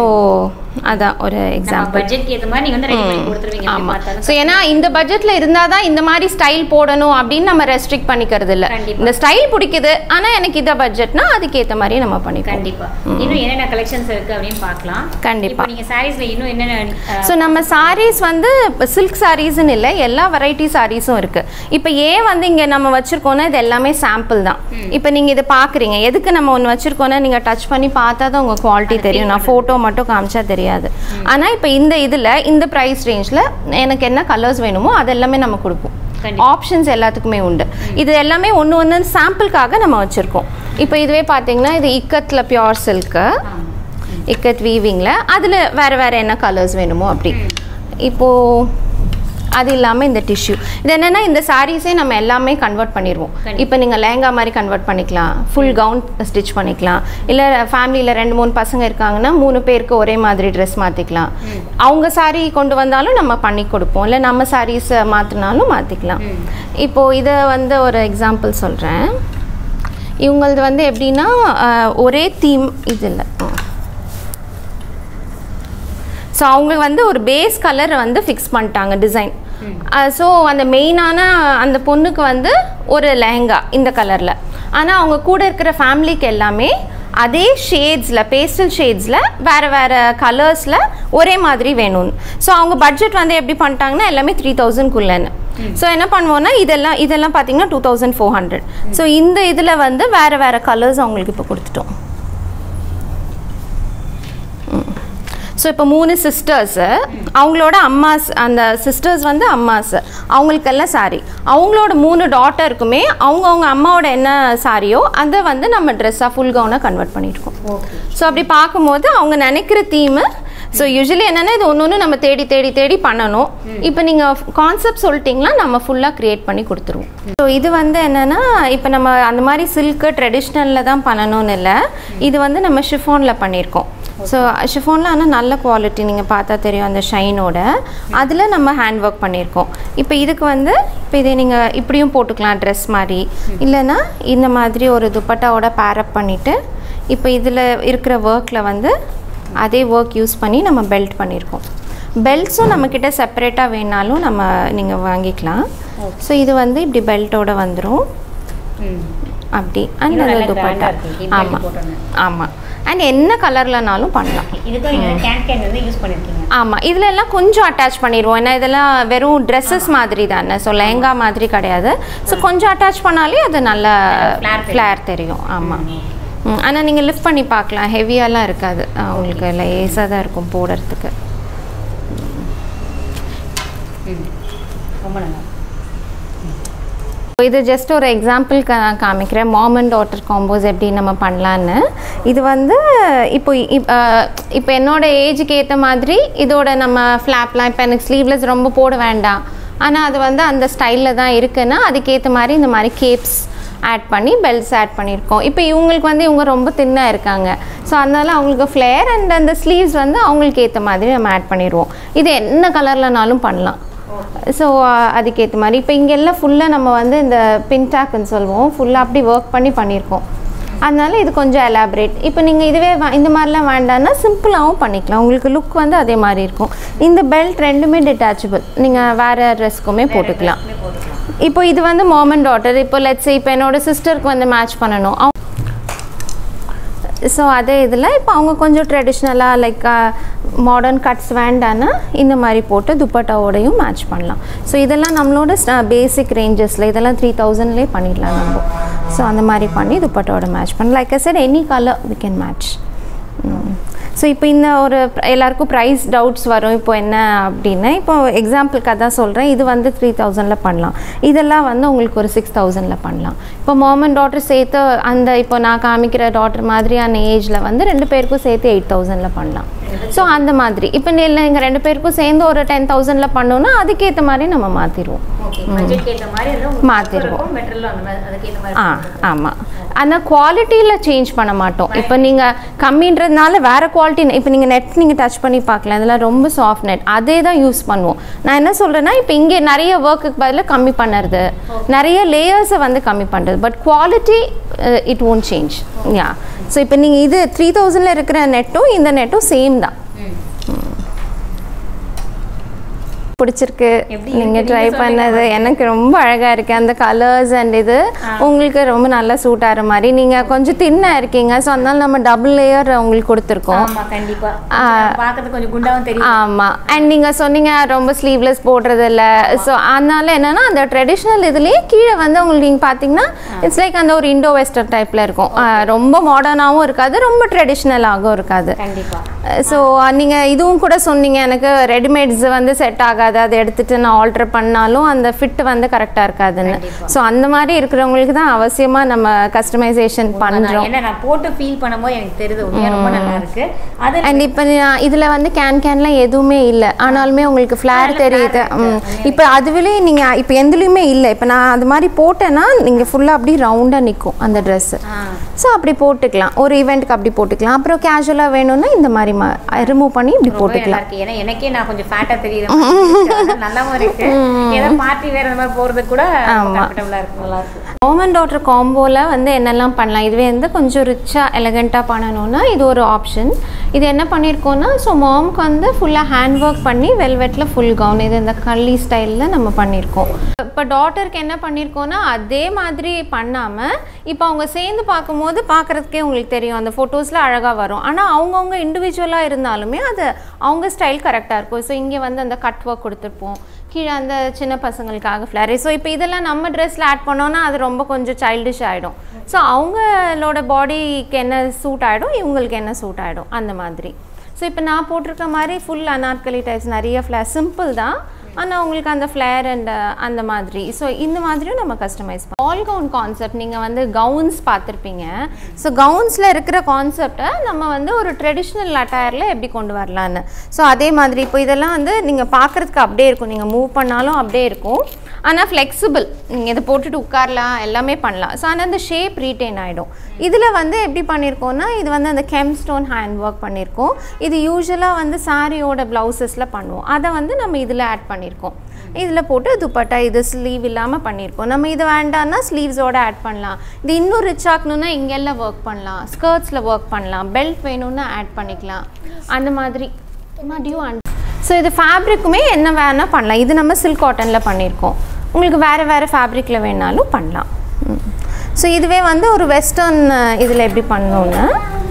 அதான் ஒரு எக்ஸாம்பிள். பட்ஜெட்க்கு ஏத்த மாதிரி நீங்க வந்து ரெடி பண்ணி கொடுத்துருவீங்க. ஆமா. சோ ஏனா இந்த பட்ஜெட்ல இருந்தா தான் இந்த மாதிரி ஸ்டைல் போடணும் அப்படினு நம்ம ரெஸ்ட்ரிக்ட் பண்ணிக்கிறது இல்ல. இந்த ஸ்டைல் பிடிக்குது ஆனா எனக்கு இத பட்ஜெட்னா அதுக்கு ஏத்த மாதிரி நம்ம பண்ணிக்கலாம். கண்டிப்பா. இன்னும் என்னென்ன கலெக்ஷன்ஸ் இருக்கு அப்படினு பார்க்கலாம். கண்டிப்பா. இப்போ நீங்க சாரீஸ்ல இன்னும் என்னென்ன சோ நம்ம சாரீஸ் வந்து silk sareesன்னு இல்ல எல்லா வெரைட்டி சாரீஸும் இருக்கு. இப்போ ஏன் வந்து இங்க நம்ம வச்சிருக்கோம்னா இது எல்லாமே சாம்பிள் தான். இப்போ நீங்க இத பாக்குறீங்க. எதுக்கு நம்ம ஒன்னு வச்சிருக்கோம்னா நீங்க டச் பண்ணி பார்த்தா தான் உங்க குவாலிட்டி தெரியும். நான் போட்டோ மட்டும் காமிச்சா தெரியாது. ஆனா இப்போ இந்த இதுல இந்த பிரைஸ் ரேஞ்ச்ல எனக்கு என்ன கலர்ஸ் வேணுமோ அதெல்லாமே நம்ம கொடுப்போம். ஆப்ஷன்ஸ் எல்லாத்துக்குமே உண்டு. இது எல்லாமே ஒன்று ஒன்று சாம்பிளுக்காக நம்ம வச்சுருக்கோம். இப்போ இதுவே பார்த்தீங்கன்னா இது இக்கத்தில் பியோர் சில்க்கு, இக்கத் வீவிங்கில் அதில் வேறு வேறு என்ன கலர்ஸ் வேணுமோ அப்படி. இப்போது அது இல்லாமல் இந்த டிஷ்யூ இது என்னென்னா இந்த சாரீஸே நம்ம எல்லாமே கன்வெர்ட் பண்ணிடுவோம். இப்போ நீங்கள் லெஹங்கா மாதிரி கன்வெர்ட் பண்ணிக்கலாம், ஃபுல் கவுன் ஸ்டிச் பண்ணிக்கலாம், இல்லை ஃபேமிலியில் ரெண்டு மூணு பசங்க இருக்காங்கன்னா மூணு பேருக்கு ஒரே மாதிரி ட்ரெஸ் மாற்றிக்கலாம். அவங்க சாரீ கொண்டு வந்தாலும் நம்ம பண்ணி கொடுப்போம், இல்லை நம்ம சாரீஸை மாற்றினாலும் மாற்றிக்கலாம். இப்போது இதை வந்து ஒரு எக்ஸாம்பிள் சொல்கிறேன். இவங்களது வந்து எப்படின்னா ஒரே தீம் இது இல்லை. ஸோ அவங்க வந்து ஒரு பேஸ் கலரை வந்து ஃபிக்ஸ் பண்ணிட்டாங்க டிசைன். ஸோ அந்த மெயினான அந்த பொண்ணுக்கு வந்து ஒரு லெஹங்கா இந்த கலரில், ஆனால் அவங்க கூட இருக்கிற ஃபேமிலிக்கு எல்லாமே அதே ஷேட்ஸில் பேஸ்டல் ஷேட்ஸில் வேறு வேறு கலர்ஸில் ஒரே மாதிரி வேணும்னு. ஸோ அவங்க பட்ஜெட் வந்து எப்படி பண்ணிட்டாங்கன்னா எல்லாமே த்ரீ தௌசண்ட்குள்ளேன்னு. ஸோ என்ன பண்ணுவோன்னா இதெல்லாம் இதெல்லாம் பார்த்தீங்கன்னா two thousand four hundred. So இந்த இதில் வந்து வேறு வேறு கலர்ஸ் அவங்களுக்கு இப்போ கொடுத்துட்டோம். ஸோ இப்போ மூணு சிஸ்டர்ஸு, அவங்களோட அம்மாஸ், அந்த சிஸ்டர்ஸ் வந்து அம்மாஸ், அவங்களுக்கெல்லாம் சாரி. அவங்களோட மூணு டாட்டருக்குமே அவங்கவுங்க அம்மாவோட என்ன சாரியோ அதை வந்து நம்ம ட்ரெஸ்ஸாக ஃபுல் கவுனாக கன்வெர்ட் பண்ணியிருக்கோம். ஸோ அப்படி பார்க்கும்போது அவங்க நினைக்கிற தீமு. ஸோ யூஸ்வலி என்னென்னா இது ஒன்று ஒன்று நம்ம தேடி தேடி தேடி பண்ணணும். இப்போ நீங்கள் கான்செப்ட் சொல்லிட்டிங்கன்னா நம்ம ஃபுல்லாக க்ரியேட் பண்ணி கொடுத்துருவோம். ஸோ இது வந்து என்னென்னா இப்போ நம்ம அந்த மாதிரி சில்க்கு ட்ரெடிஷ்னலில் தான் பண்ணணும்னு இல்லை, இது வந்து நம்ம ஷிஃபானில் பண்ணியிருக்கோம். ஸோ ஷிஃபானில் ஆனால் நல்ல குவாலிட்டி நீங்கள் பார்த்தா தெரியும் அந்த ஷைனோட, அதில் நம்ம ஹேண்ட் ஒர்க் பண்ணியிருக்கோம். இப்போ இதுக்கு வந்து இப்போ இதை நீங்கள் இப்படியும் போட்டுக்கலாம் ட்ரெஸ் மாதிரி, இல்லைன்னா இந்த மாதிரி ஒரு துப்பட்டாவோட பேரப் பண்ணிவிட்டு இப்போ இதில் இருக்கிற ஒர்க்கில் வந்து அதே ஒர்க் யூஸ் பண்ணி நம்ம பெல்ட் பண்ணியிருக்கோம். பெல்ட்ஸும் நம்மக்கிட்ட செப்பரேட்டாக வேணாலும் நம்ம நீங்கள் வாங்கிக்கலாம். ஸோ இது வந்து இப்படி பெல்ட்டோட வந்துடும் அப்படி. அண்ட் அந்த துப்பட்டா ஆமாம் ஆமாம் அண்ட் என்ன கலர்லனாலும் பண்ணலாம். ஆமாம் இதில் எல்லாம் கொஞ்சம் அட்டாச் பண்ணிடுவோம், ஏன்னா இதெல்லாம் வெறும் ட்ரெஸ்ஸஸ் மாதிரி தானே, ஸோ லெஹங்கா மாதிரி கிடையாது. ஸோ கொஞ்சம் அட்டாச் பண்ணாலே அது நல்லா ஃப்ளேர் தெரியும். ஆமாம் ஆனால் நீங்கள் லிஃப்ட் பண்ணி பார்க்கலாம், ஹெவியாலாம் இருக்காது, உங்களுக்கு லேஸாக தான் இருக்கும் போடுறதுக்கு. ரொம்ப நல்லா. இது ஜஸ்ட் ஒரு எக்ஸாம்பிளுக்கு நான் காமிக்கிறேன் மாம் அண்ட் டாட்டர் காம்போஸ் எப்படி நம்ம பண்ணலான்னு. இது வந்து இப்போ இப்போ என்னோட ஏஜுக்கு ஏற்ற மாதிரி இதோட நம்ம ஃப்ளாப்லாம் இப்போ எனக்கு ஸ்லீவ்லெஸ் ரொம்ப போட வேண்டாம், ஆனால் அது வந்து அந்த ஸ்டைலில் தான் இருக்குன்னா அதுக்கேற்ற மாதிரி இந்த மாதிரி கேப்ஸ் ஆட் பண்ணி பெல்ட்ஸ் ஆட் பண்ணியிருக்கோம். இப்போ இவங்களுக்கு வந்து இவங்க ரொம்ப தின்னாக இருக்காங்க, ஸோ அதனால் அவங்களுக்கு ஃப்ளேர் அண்ட் அந்த ஸ்லீவ்ஸ் வந்து அவங்களுக்கு ஏற்ற மாதிரி நம்ம ஆட் பண்ணிடுவோம். இது என்ன கலர்லனாலும் பண்ணலாம். ஸோ அதுக்கேற்ற மாதிரி இப்போ இங்கெல்லாம் ஃபுல்லாக நம்ம வந்து இந்த பின்டாக்குன்னு சொல்லுவோம், ஃபுல்லாக அப்படி ஒர்க் பண்ணி பண்ணியிருக்கோம். அதனால இது கொஞ்சம் எலாபரேட். இப்போ நீங்கள் இதுவே இந்த மாதிரிலாம் வேண்டாம்னா சிம்பிளாகவும் பண்ணிக்கலாம், உங்களுக்கு லுக் வந்து அதே மாதிரி இருக்கும். இந்த பெல்ட் ரெண்டுமே டிட்டாச்சபிள், நீங்கள் வேறு ட்ரெஸ்க்குமே போட்டுக்கலாம். இப்போ இது வந்து மாம் அண்ட் டாட்டர், இப்போ லெட்ஸ் இப்போ என்னோடய சிஸ்டருக்கு வந்து மேட்ச் பண்ணணும். ஸோ அதே இதில் இப்போ அவங்க கொஞ்சம் ட்ரெடிஷ்னலாக லைக் மாடர்ன் கட்ஸ் வேண்டான்னா இந்த மாதிரி போட்டு துப்பட்டாவோடையும் மேட்ச் பண்ணலாம். ஸோ இதெல்லாம் நம்மளோட பேசிக் ரேஞ்சஸில் இதெல்லாம் த்ரீ தௌசண்ட்லேயே பண்ணிடலாம் நம்ம. ஸோ அந்த மாதிரி பண்ணி துப்பட்டாவோட மேட்ச் பண்ணலாம். Like I set any colour we can match. So இப்போ இந்த ஒரு எல்லாருக்கும் ப்ரைஸ் டவுட்ஸ் வரும், இப்போ என்ன அப்படின்னா இப்போ எக்ஸாம்பிளுக்கு அதான் சொல்கிறேன், இது வந்து த்ரீ தௌசண்டில் பண்ணலாம், இதெல்லாம் வந்து உங்களுக்கு ஒரு சிக்ஸ் தௌசண்டில் பண்ணலாம். இப்போ மாம் அண்ட் டாட்டர் சேர்த்து அந்த இப்போ நான் காமிக்கிற டாட்டர் மாதிரியான ஏஜில் வந்து ரெண்டு பேருக்கும் சேர்த்து எயிட் தௌசண்டில் பண்ணலாம். ஸோ அந்த மாதிரி இப்போ இல்லை எங்கள் ரெண்டு பேருக்கும் சேர்ந்து ஒரு டென் தௌசண்டில் பண்ணோன்னா அதுக்கேற்ற மாதிரி நம்ம மாற்றிடுவோம் மாற்றிடுவோம் ஆ ஆமாம். ஆனால் குவாலிட்டியில் சேஞ்ச் பண்ண மாட்டோம். இப்போ நீங்கள் கம்மின்றதுனால வேறு குவாலிட்டி, இப்போ நீங்கள் நெட் நீங்கள் டச் பண்ணி பார்க்கலாம், இதெல்லாம் ரொம்ப சாஃப்ட் நெட், அதே தான் யூஸ் பண்ணுவோம். நான் என்ன சொல்கிறேன்னா இப்போ இங்கே நிறைய ஒர்க்குக்கு பதிலாக கம்மி பண்ணுறது, நிறைய லேயர்ஸை வந்து கம்மி பண்ணுறது, but quality it won't change. Yeah so இப்போ நீங்கள் இது த்ரீ தௌசண்டில் இருக்கிற நெட்டும் இந்த நெட்டும் சேம் தான். பிடிச்சிருக்கு நீங்கள் ட்ரை பண்ணது, எனக்கு ரொம்ப அழகாக இருக்குது அந்த கலர்ஸ் அண்ட் இது உங்களுக்கு ரொம்ப நல்லா சூட் ஆகிற மாதிரி. நீங்கள் கொஞ்சம் தின்னாக இருக்கீங்க, ஸோ அதனால நம்ம டபுள் லேயர் உங்களுக்கு கொடுத்துருக்கோம். ஆமாம். அண்ட் நீங்கள் சொன்னீங்க ரொம்ப ஸ்லீவ்லெஸ் போடுறது இல்லை, ஸோ அதனால என்னென்னா அந்த ட்ரெடிஷ்னல் இதுலேயே கீழே வந்து உங்களுக்கு நீங்கள் பார்த்தீங்கன்னா இட்ஸ் லைக் அந்த ஒரு இண்டோ வெஸ்டர்ன் டைப்பில் இருக்கும், ரொம்ப மாடர்னாகவும் இருக்காது, ரொம்ப ட்ரெடிஷ்னலாகவும் இருக்காது. ஸோ நீங்கள் இதுவும் கூட சொன்னீங்க எனக்கு ரெடிமேட்ஸ் வந்து செட் ஆகாது, அதை எடுத்துட்டு நான் ஆல்டர் பண்ணாலும் அந்த ஃபிட் வந்து கரெக்டாக இருக்காதுன்னு. ஸோ அந்த மாதிரி இருக்கிறவங்களுக்கு தான் அவசியமாக நம்ம கஸ்டமைசேஷன் பண்ணுறோம். நான் போட்டு ஃபீல் பண்ணும்போது எனக்கு தெரியுது ரொம்ப நல்லா இருக்கு. அண்ட் இப்போ இதில் வந்து கேன் கேன்லாம் எதுவுமே இல்லை, ஆனாலுமே உங்களுக்கு ஃப்ளேர் தெரியுது. இப்போ அதுவிலே நீங்கள் இப்போ எதுலேயுமே இல்லை, இப்போ நான் அது மாதிரி போட்டேன்னா நீங்கள் ஃபுல்லாக அப்படி ரவுண்டாக நிற்கும் அந்த ட்ரெஸ்ஸு. ஸோ அப்படி போட்டுக்கலாம், ஒரு ஈவெண்ட்டுக்கு அப்படி போட்டுக்கலாம். அப்புறம் கேஷுவலாக வேணும்னா இந்த மாதிரி ரிமூவ் பண்ணி இப்படி போட்டுக்கலாம். ஏன்னா எனக்கே நான் கொஞ்சம் ஃபேட்டாக தெரியுது, நல்லாவும் இருக்கு, ஏதோ பார்ட்டி வேற அந்த மாதிரி போறது கூட கம்ஃபர்ட்டபிளா இருக்கு, நல்லா இருக்கு. மாம் அண்ட் டாட்டர் காம்போல வந்து என்னெல்லாம் பண்ணலாம், இதுவே வந்து கொஞ்சம் ரிச்சா எலகண்டா பண்ணணும்னா இது ஒரு ஆப்ஷன். இது என்ன பண்ணியிருக்கோன்னா ஸோ மாம்க்கு வந்து ஃபுல்லாக ஹேண்ட் ஒர்க் பண்ணி வெல்வெட்டில் ஃபுல் கவுன் இது இந்த கள்ளி ஸ்டைலில் நம்ம பண்ணியிருக்கோம். இப்போ டாட்டருக்கு என்ன பண்ணியிருக்கோன்னா அதே மாதிரி பண்ணாமல் இப்போ அவங்க சேர்ந்து பார்க்கும்போது பார்க்குறதுக்கே உங்களுக்கு தெரியும் அந்த ஃபோட்டோஸில் அழகாக வரும். ஆனால் அவங்கவுங்க இண்டிவிஜுவலாக இருந்தாலுமே அது அவங்க ஸ்டைல் கரெக்டாக இருக்கும். ஸோ இங்கே வந்து அந்த கட் ஒர்க் கொடுத்துருப்போம், கீழே அந்த சின்ன பசங்களுக்காக ஃப்ளாரி. ஸோ இப்போ இதெல்லாம் நம்ம ட்ரெஸ்ஸில் ஆட் பண்ணோன்னா அது ரொம்ப கொஞ்சம் சைல்டிஷ் ஆகிடும். ஸோ அவங்களோட பாடிக்கு என்ன சூட் ஆகிடும், இவங்களுக்கு என்ன சூட் ஆகிடும் அந்த மாதிரி. ஸோ இப்போ நான் போட்டிருக்க மாதிரி ஃபுல் அனார்கலி டைப்ஸ் நிறைய ஃப்ளேர் சிம்பிள் தான், ஆனால் உங்களுக்கு அந்த ஃப்ளேர் அண்ட் அந்த மாதிரி. ஸோ இந்த மாதிரியும் நம்ம கஸ்டமைஸ் பண்ணோம். ஆல் கவுன் கான்செப்ட் நீங்கள் வந்து கவுன்ஸ் பார்த்துருப்பீங்க. ஸோ கவுன்ஸில் இருக்கிற கான்செப்டை நம்ம வந்து ஒரு ட்ரெடிஷ்னல் அட்டையரில் எப்படி கொண்டு வரலான்னு. ஸோ அதே மாதிரி இப்போ இதெல்லாம் வந்து நீங்கள் பார்க்குறதுக்கு அப்படியே இருக்கும், நீங்கள் மூவ் பண்ணாலும் அப்படியே இருக்கும். ஆனால் ஃப்ளெக்சிபிள், நீங்கள் இதை போட்டுட்டு உட்காரலாம், எல்லாமே பண்ணலாம். ஸோ ஆனால் அந்த ஷேப் ரீட்டைன் ஆகிடும். இதில் வந்து எப்படி பண்ணியிருக்கோன்னா இது வந்து அந்த கெம் ஸ்டோன் ஹேண்ட் ஒர்க் பண்ணியிருக்கோம். இது யூஸ்வலாக வந்து சாரியோட ப்ளவுசஸில் பண்ணுவோம், அதை வந்து நம்ம இதில் ஆட் பண்ணியிருக்கோம். இதில் போட்டு துப்பட்டா இது ஸ்லீவ் இல்லாமல் பண்ணியிருக்கோம். நம்ம இது வேண்டாம்னா ஸ்லீவ்ஸோடு ஆட் பண்ணலாம். இது இன்னும் ரிச் ஆகணுன்னா இங்கெல்லாம் ஒர்க் பண்ணலாம், ஸ்கர்ட்ஸில் ஒர்க் பண்ணலாம், பெல்ட் வேணும்னா ஆட் பண்ணிக்கலாம் அந்த மாதிரி மறுபடியும் அண்ட். ஸோ இது ஃபேப்ரிக்குமே என்ன வேணால் பண்ணலாம். இது நம்ம சில்க் காட்டனில் பண்ணியிருக்கோம், உங்களுக்கு வேறு வேறு ஃபேப்ரிக்கில் வேணாலும் பண்ணலாம். ஸோ இதுவே வந்து ஒரு வெஸ்டர்ன் இதில் எப்படி பண்ணணுன்னு.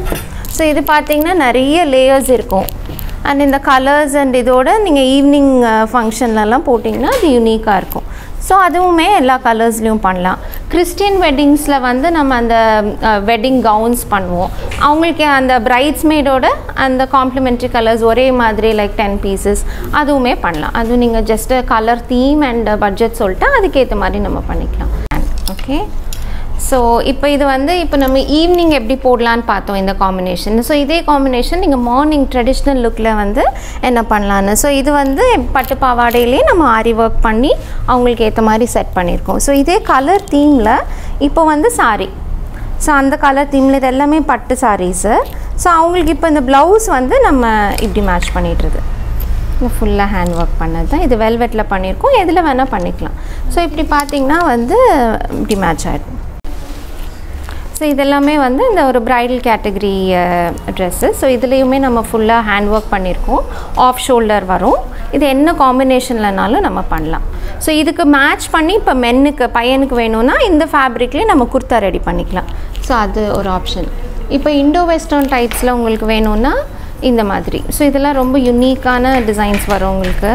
ஸோ இது பார்த்திங்கன்னா நிறைய லேயர்ஸ் இருக்கும் அண்ட் இந்த கலர்ஸ் அண்ட் இதோட நீங்கள் ஈவினிங் ஃபங்க்ஷன்லலாம் போட்டிங்கன்னா அது யூனிக்காக இருக்கும். ஸோ அதுவுமே எல்லா கலர்ஸ்லேயும் பண்ணலாம். கிறிஸ்டியன் வெட்டிங்ஸில் வந்து நம்ம அந்த வெட்டிங் கவுன்ஸ் பண்ணுவோம், அவங்களுக்கு அந்த பிரைட்ஸ்மேடோட அந்த காம்ப்ளிமெண்ட்ரி கலர்ஸ் ஒரே மாதிரி லைக் டென் பீசஸ் அதுவுமே பண்ணலாம். அதுவும் நீங்கள் just colour theme and budget சொல்லிட்டு அதுக்கேற்ற மாதிரி நம்ம பண்ணிக்கலாம். ஓகே, ஸோ இப்போ இது வந்து இப்போ நம்ம ஈவினிங் எப்படி போடலான்னு பார்த்தோம் இந்த காம்பினேஷன். ஸோ இதே காம்பினேஷன் நீங்கள் மார்னிங் ட்ரெடிஷ்னல் லுக்கில் வந்து என்ன பண்ணலான்னு. ஸோ இது வந்து பட்டு பாவாடையிலே நம்ம ஆரி ஒர்க் பண்ணி அவங்களுக்கு ஏற்ற மாதிரி செட் பண்ணியிருக்கோம். ஸோ இதே கலர் தீமில் இப்போ வந்து சாரி, ஸோ அந்த கலர் தீமில் இது எல்லாமே பட்டு சாரீஸு. ஸோ அவங்களுக்கு இப்போ இந்த ப்ளவுஸ் வந்து நம்ம இப்படி மேட்ச் பண்ணிடுறது, இந்த ஃபுல்லாக ஹேண்ட் ஒர்க் பண்ணது தான். இது வெல்வெட்டில் பண்ணியிருக்கோம், எதில் வேணால் பண்ணிக்கலாம். ஸோ இப்படி பார்த்திங்கன்னா வந்து இப்படி மேட்ச் ஆகிடும். ஸோ இதெல்லாமே வந்து இந்த ஒரு ப்ரைடல் கேட்டகரி ட்ரெஸ்ஸு. ஸோ இதுலேயுமே நம்ம ஃபுல்லாக ஹேண்ட் ஒர்க் பண்ணியிருக்கோம், ஆஃப் ஷோல்டர் வரும். இது என்ன காம்பினேஷன்லனாலும் நம்ம பண்ணலாம். ஸோ இதுக்கு மேட்ச் பண்ணி இப்போ மென்னுக்கு பையனுக்கு வேணும்னா இந்த ஃபேப்ரிக்லேயே நம்ம குர்த்தா ரெடி பண்ணிக்கலாம். ஸோ அது ஒரு ஆப்ஷன். இப்போ இண்டோ வெஸ்டர்ன் டைப்ஸில் உங்களுக்கு வேணும்னா இந்த மாதிரி. ஸோ இதெல்லாம் ரொம்ப யூனிக்கான டிசைன்ஸ் வரும் உங்களுக்கு.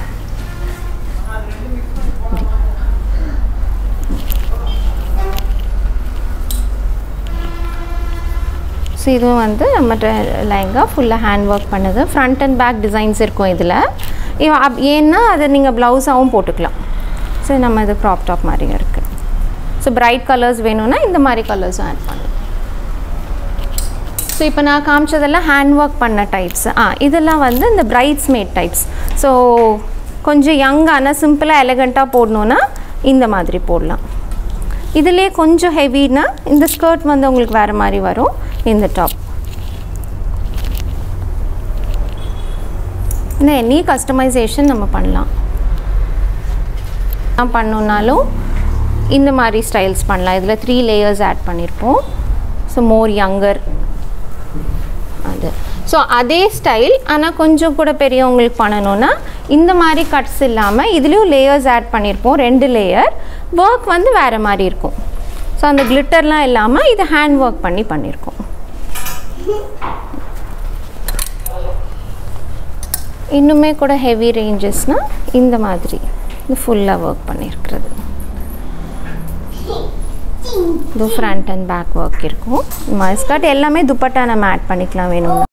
ஸோ இதுவும் வந்து நம்ம லெஹங்கா ஃபுல்லாக ஹேண்ட் ஒர்க் பண்ணுது, ஃப்ரண்ட் அண்ட் பேக் டிசைன்ஸ் இருக்கும் இதில். அப் ஏன்னா அதை நீங்கள் ப்ளவுஸாகவும் போட்டுக்கலாம். ஸோ நம்ம இது க்ராப் டாப் மாதிரியும் இருக்குது. ஸோ பிரைட் கலர்ஸ் வேணும்னா இந்த மாதிரி கலர்ஸும் ஆட் பண்ணலாம். ஸோ இப்போ நான் காமிச்சதெல்லாம் ஹேண்ட் ஒர்க் பண்ண டைப்ஸ். ஆ இதெல்லாம் வந்து இந்த பிரைட்ஸ்மேட் டைப்ஸ். ஸோ கொஞ்சம் யங்கான சிம்பிளாக எலகண்ட்டாக போடணுன்னா இந்த மாதிரி போடலாம். இதிலே கொஞ்சம் ஹெவினா இந்த ஸ்கர்ட் வந்து உங்களுக்கு வேறு மாதிரி வரும், இந்த டாப். இன்னும் எனி கஸ்டமைசேஷன் நம்ம பண்ணலாம். பண்ணணுன்னாலும் இந்த மாதிரி ஸ்டைல்ஸ் பண்ணலாம். இதில் த்ரீ லேயர்ஸ் ஆட் பண்ணியிருப்போம். ஸோ மோர் யங்கர் அது. ஸோ அதே ஸ்டைல் ஆனால் கொஞ்சம் கூட பெரியவங்களுக்கு பண்ணணுன்னா இந்த மாதிரி கட்ஸ் இல்லாமல் இதுலேயும் லேயர்ஸ் ஆட் பண்ணியிருப்போம், ரெண்டு லேயர். ஒர்க் வந்து வேறு மாதிரி இருக்கும். ஸோ அந்த கிளிட்டர்லாம் இல்லாமல் இது ஹேண்ட் ஒர்க் பண்ணி பண்ணியிருக்கோம். இன்னுமே கூட ஹெவி ரேஞ்சஸ்னால் இந்த மாதிரி இது ஃபுல்லாக ஒர்க் பண்ணியிருக்கிறது. இது ஃப்ரண்ட் அண்ட் பேக் ஒர்க் இருக்கும். இந்த மாதிரி ஸ்கர்ட் எல்லாமே துப்பட்டா நம்ம ஆட் பண்ணிக்கலாம் வேணும்னா.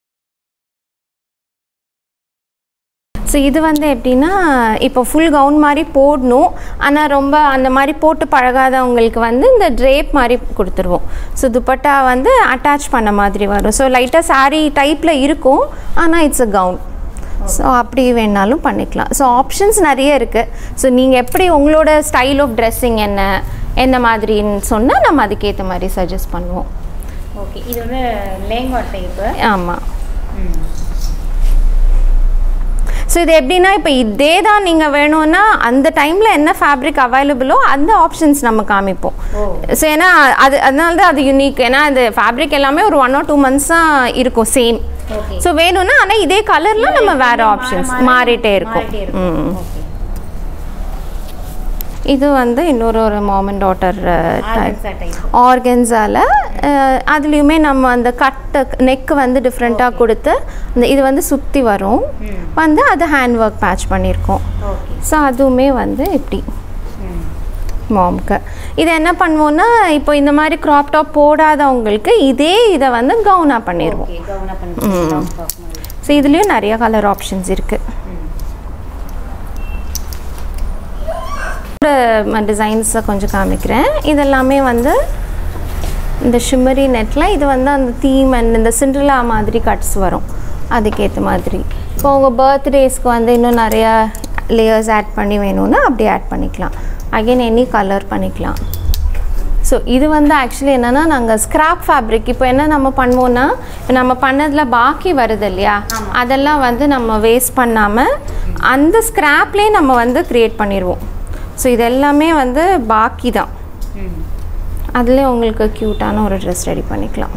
ஸோ இது வந்து எப்படின்னா இப்போ ஃபுல் கவுன் மாதிரி போடணும், ஆனால் ரொம்ப அந்த மாதிரி போட்டு பழகாதவங்களுக்கு வந்து இந்த ட்ரேப் மாதிரி கொடுத்துருவோம். ஸோ துப்பட்டா வந்து அட்டாச் பண்ண மாதிரி வரும். ஸோ லைட்டாக சாரீ டைப்பில் இருக்கும், ஆனால் இட்ஸ் அ கவுன். ஸோ அப்படி வேணாலும் பண்ணிக்கலாம். ஸோ ஆப்ஷன்ஸ் நிறைய இருக்குது. ஸோ நீங்கள் எப்படி உங்களோட ஸ்டைல் ஆஃப் ட்ரெஸ்ஸிங் என்ன என்ன மாதிரின்னு சொன்னால் நம்ம அதுக்கேற்ற மாதிரி சஜஸ்ட் பண்ணுவோம். ஓகே, இது வந்து லேங்கா டைப்பு. ஆமாம். ஸோ இது எப்படின்னா இப்போ இதே தான் நீங்கள் வேணும்னா அந்த டைமில் என்ன ஃபேப்ரிக் அவைலபிளோ அந்த ஆப்ஷன்ஸ் நம்ம காமிப்போம். ஸோ ஏன்னா அது அதனால தான் அது யூனிக். ஏன்னா அது ஃபேப்ரிக் எல்லாமே ஒரு ஒன் ஆர் டூ மந்த்ஸ் தான் இருக்கும் சேம். ஸோ வேணும்னா ஆனால் இதே கலரில் நம்ம வேறு ஆப்ஷன்ஸ் மாறிட்டே இருக்கும். ம் இது வந்து இன்னொரு ஒரு மாம் அண்ட் டாட்டர் டைப் ஆர்கன்ஸால் அதுலேயுமே நம்ம அந்த கட்டு நெக்கு வந்து டிஃப்ரெண்ட்டாக கொடுத்து இந்த இது வந்து சுற்றி வரும் வந்து அது ஹேண்ட் ஒர்க் பேட்ச் பண்ணியிருக்கோம். ஸோ அதுவுமே வந்து இப்படி மாம்க்கு இதை என்ன பண்ணுவோன்னா இப்போ இந்த மாதிரி க்ராப் டாப் போடாதவங்களுக்கு இதே இதை வந்து கவுனாக பண்ணிடுவோம். ஸோ இதுலேயும் நிறைய கலர் ஆப்ஷன்ஸ் இருக்குது. டிசைன்ஸை கொஞ்சம் காமிக்கிறேன். இதெல்லாமே வந்து இந்த ஷிம்மரி நெட்டில் இது வந்து அந்த தீம் அண்ட் இந்த சிண்ட்ரெல்லா மாதிரி கட்ஸ் வரும் அதுக்கேற்ற மாதிரி. இப்போ உங்கள் பர்த்டேஸ்க்கு வந்து இன்னும் நிறையா லேயர்ஸ் ஆட் பண்ணி வேணும்னா அப்படியே ஆட் பண்ணிக்கலாம். அகெயின் எனி கலர் பண்ணிக்கலாம். ஸோ இது வந்து ஆக்சுவலி என்னென்னா நாங்கள் ஸ்க்ராப் ஃபேப்ரிக் இப்போ என்ன நம்ம பண்ணுவோன்னா இப்போ நம்ம பண்ணதில் பாக்கி வருது இல்லையா அதெல்லாம் வந்து நம்ம வேஸ்ட் பண்ணாமல் அந்த ஸ்க்ராப்லேயே நம்ம வந்து க்ரியேட் பண்ணிடுவோம். ஸோ இது எல்லாமே வந்து பாக்கி தான். அதுலேயே உங்களுக்கு க்யூட்டான ஒரு ட்ரெஸ் ரெடி பண்ணிக்கலாம்.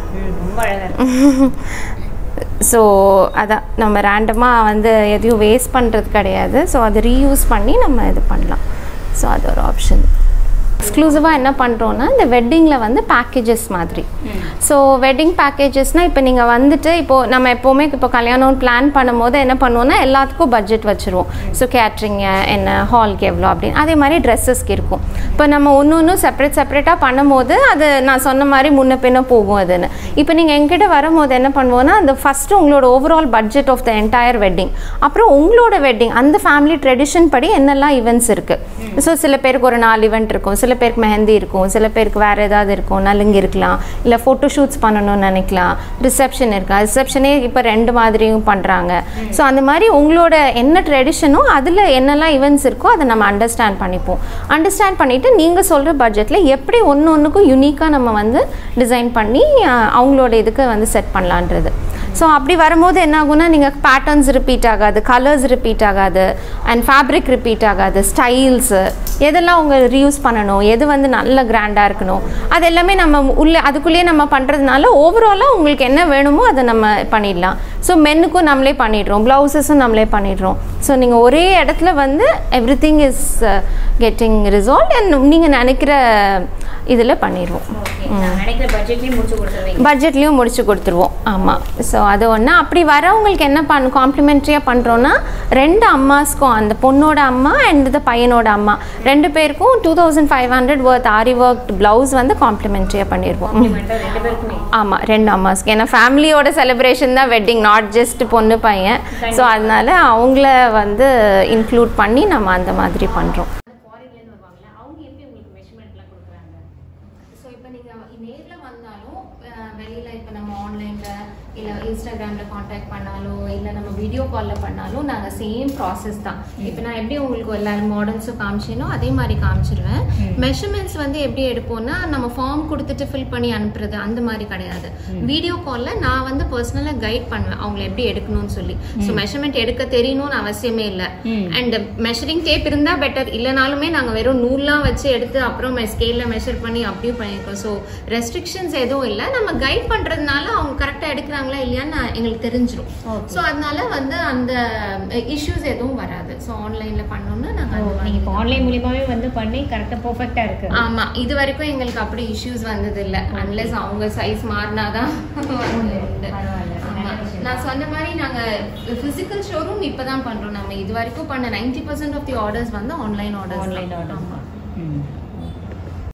ஸோ அதான் நம்ம ரேண்டமாக வந்து எதையும் வேஸ்ட் பண்ணுறது கிடையாது. ஸோ அதை ரீயூஸ் பண்ணி நம்ம இது பண்ணலாம். ஸோ அது ஒரு ஆப்ஷன். எக்ஸ்க்ளூசிவாக என்ன பண்ணுறோன்னா இந்த வெட்டிங்கில் வந்து பேக்கேஜஸ் மாதிரி. ஸோ வெட்டிங் பேக்கேஜஸ்னால் இப்போ நீங்கள் வந்துட்டு இப்போது நம்ம எப்போவுமே இப்போ கல்யாணம் பிளான் பண்ணும் போது என்ன பண்ணுவோன்னா எல்லாத்துக்கும் பட்ஜெட் வச்சுருவோம். ஸோ கேட்ரிங் என்ன ஹால்க்கு எவ்வளோ அப்படின்னு அதே மாதிரி ட்ரெஸ்ஸஸ்க்கு இருக்கும். இப்போ நம்ம ஒன்று ஒன்றும் செப்பரேட் செப்பரேட்டாக பண்ணும்போது அது நான் சொன்ன மாதிரி முன்ன பின்ன போகும் அதுன்னு. இப்போ நீங்கள் எங்கிட்ட வரும்போது என்ன பண்ணுவோன்னா அந்த ஃபஸ்ட்டு உங்களோட overall budget of the entire wedding அப்புறம் உங்களோட வெட்டிங் அந்த ஃபேமிலி ட்ரெடிஷன் படி என்னெல்லாம் ஈவெண்ட்ஸ் இருக்குது. ஸோ சில பேருக்கு ஒரு நாலு ஈவெண்ட் இருக்கும், சில பேருக்கு மெஹந்தி இருக்கும், சில பேருக்கு வேறு ஏதாவது இருக்கும், நலுங்கு இருக்கலாம், இல்லை ஃபோட்டோ ஷூட்ஸ் பண்ணணும்னு நினைக்கலாம், ரிசப்ஷன் இருக்கா ரிசப்ஷனே இப்போ ரெண்டு மாதிரியும் பண்ணுறாங்க. ஸோ அந்த மாதிரி உங்களோட என்ன ட்ரெடிஷனோ அதில் என்னெல்லாம் ஈவெண்ட்ஸ் இருக்கோ அதை நம்ம அண்டர்ஸ்டாண்ட் பண்ணிப்போம். அண்டர்ஸ்டாண்ட் பண்ணிவிட்டு நீங்கள் சொல்கிற பட்ஜெட்டில் எப்படி ஒன்று ஒன்றுக்கும் யூனிக்காக நம்ம வந்து டிசைன் பண்ணி அவங்களோட இதுக்கு வந்து செட் பண்ணலான்றது. ஸோ அப்படி வரும்போது என்ன ஆகும்னா நீங்கள் பேட்டர்ன்ஸ் ரிப்பீட் ஆகாது, கலர்ஸ் ரிப்பீட் ஆகாது, அண்ட் ஃபேப்ரிக் ரிப்பீட் ஆகாது, ஸ்டைல்ஸு எதெல்லாம் உங்கள் ரீயூஸ் பண்ணணும், எது வந்து நல்ல கிராண்டாக இருக்கணும் அது எல்லாமே நம்ம உள்ளே அதுக்குள்ளேயே நம்ம பண்ணுறதுனால ஓவராலாக உங்களுக்கு என்ன வேணுமோ அதை நம்ம பண்ணிடலாம். ஸோ மென்னுக்கும் நம்மளே பண்ணிடுறோம், ப்ளவுசஸும் நம்மளே பண்ணிடுறோம். ஸோ நீங்கள் ஒரே இடத்துல வந்து everything is getting resolve and நீங்கள் நினைக்கிற இதில் பண்ணிடுவோம். பட்ஜெட்லேயும் முடிச்சு கொடுத்துருவோம். ஆமாம். ஸோ அது ஒன்று. அப்படி வரவங்களுக்கு என்ன பண்ண காம்ப்ளிமெண்ட்ரியாக பண்ணுறோன்னா ரெண்டு அம்மாஸ்க்கும் அந்த பொண்ணோட அம்மா அண்ட் இந்த பையனோட அம்மா ரெண்டு பேருக்கும் two thousand five hundred worth aari work blouse வந்து காம்ப்ளிமெண்ட்ரியாக பண்ணிடுவோம். ஆமாம், ரெண்டு அம்மாஸ்க்கு. ஏன்னா ஃபேமிலியோட செலிப்ரேஷன் தான் வெட்டிங், நாட் ஜஸ்ட் பொண்ணு பையன். ஸோ அதனால அவங்கள வந்து இன்க்ளூட் பண்ணி நம்ம அந்த மாதிரி பண்ணுறோம். இன்ஸ்டாகிராமில் காண்டாக்ட் பண்ணாலோ இல்லை நம்ம வீடியோ காலில் பண்ணாலும் நாங்கள் சேம் ப்ராசஸ் தான். இப்போ நான் எப்படி உங்களுக்கு எல்லா மாடல்ஸும் காமிச்சேனோ அதே மாதிரி காமிச்சிருவேன். மெஷர்மெண்ட்ஸ் வந்து எப்படி எடுப்போம்னா நம்ம ஃபார்ம் கொடுத்துட்டு ஃபில் பண்ணி அனுப்புறது அந்த மாதிரி கிடையாது. வீடியோ காலில் நான் வந்து பர்சனலாக கைட் பண்ணுவேன் அவங்களை எப்படி எடுக்கணும்னு சொல்லி. ஸோ மெஷர்மெண்ட் எடுக்க தெரியணும்னு அவசியமே இல்லை. அண்ட் மெஷரிங் டேப் இருந்தால் பெட்டர், இல்லைனாலுமே நாங்கள் வெறும் நூல்லாம் வச்சு எடுத்து அப்புறம் ஸ்கேலில் மெஷர் பண்ணி அப்படியும் பண்ணியிருக்கோம். ஸோ ரெஸ்ட்ரிக்ஷன்ஸ் எதுவும் இல்லை. நம்ம கைட் பண்ணுறதுனால அவங்க கரெக்டாக எடுக்கிறாங்களா இல்லையான்னு எங்களுக்கு தெரிஞ்சிடும். ஸோ அதனால வந்து அந்த இஷ்யூஸ் எதுவும் வராது. ஸோ ஆன்லைன்ல பண்ணோம்னா நாங்கள் நீங்கள் இப்போ ஆன்லைன் மூலியமாகவே வந்து பண்ணி கரெக்டாக பர்ஃபெக்டாக இருக்கு. ஆமாம், இது வரைக்கும் எங்களுக்கு அப்படி இஷ்யூஸ் வந்தது இல்லை. அன்லெஸ் அவங்க சைஸ் மாறினாதான் உண்டு. நான் சொன்ன மாதிரி நாங்கள் ஃபிசிக்கல் ஷோரூம் இப்போ தான் பண்ணுறோம். நம்ம இது வரைக்கும் பண்ண ninety percent of the orders வந்து ஆன்லைன் ஆர்டர்ஸ். Online order.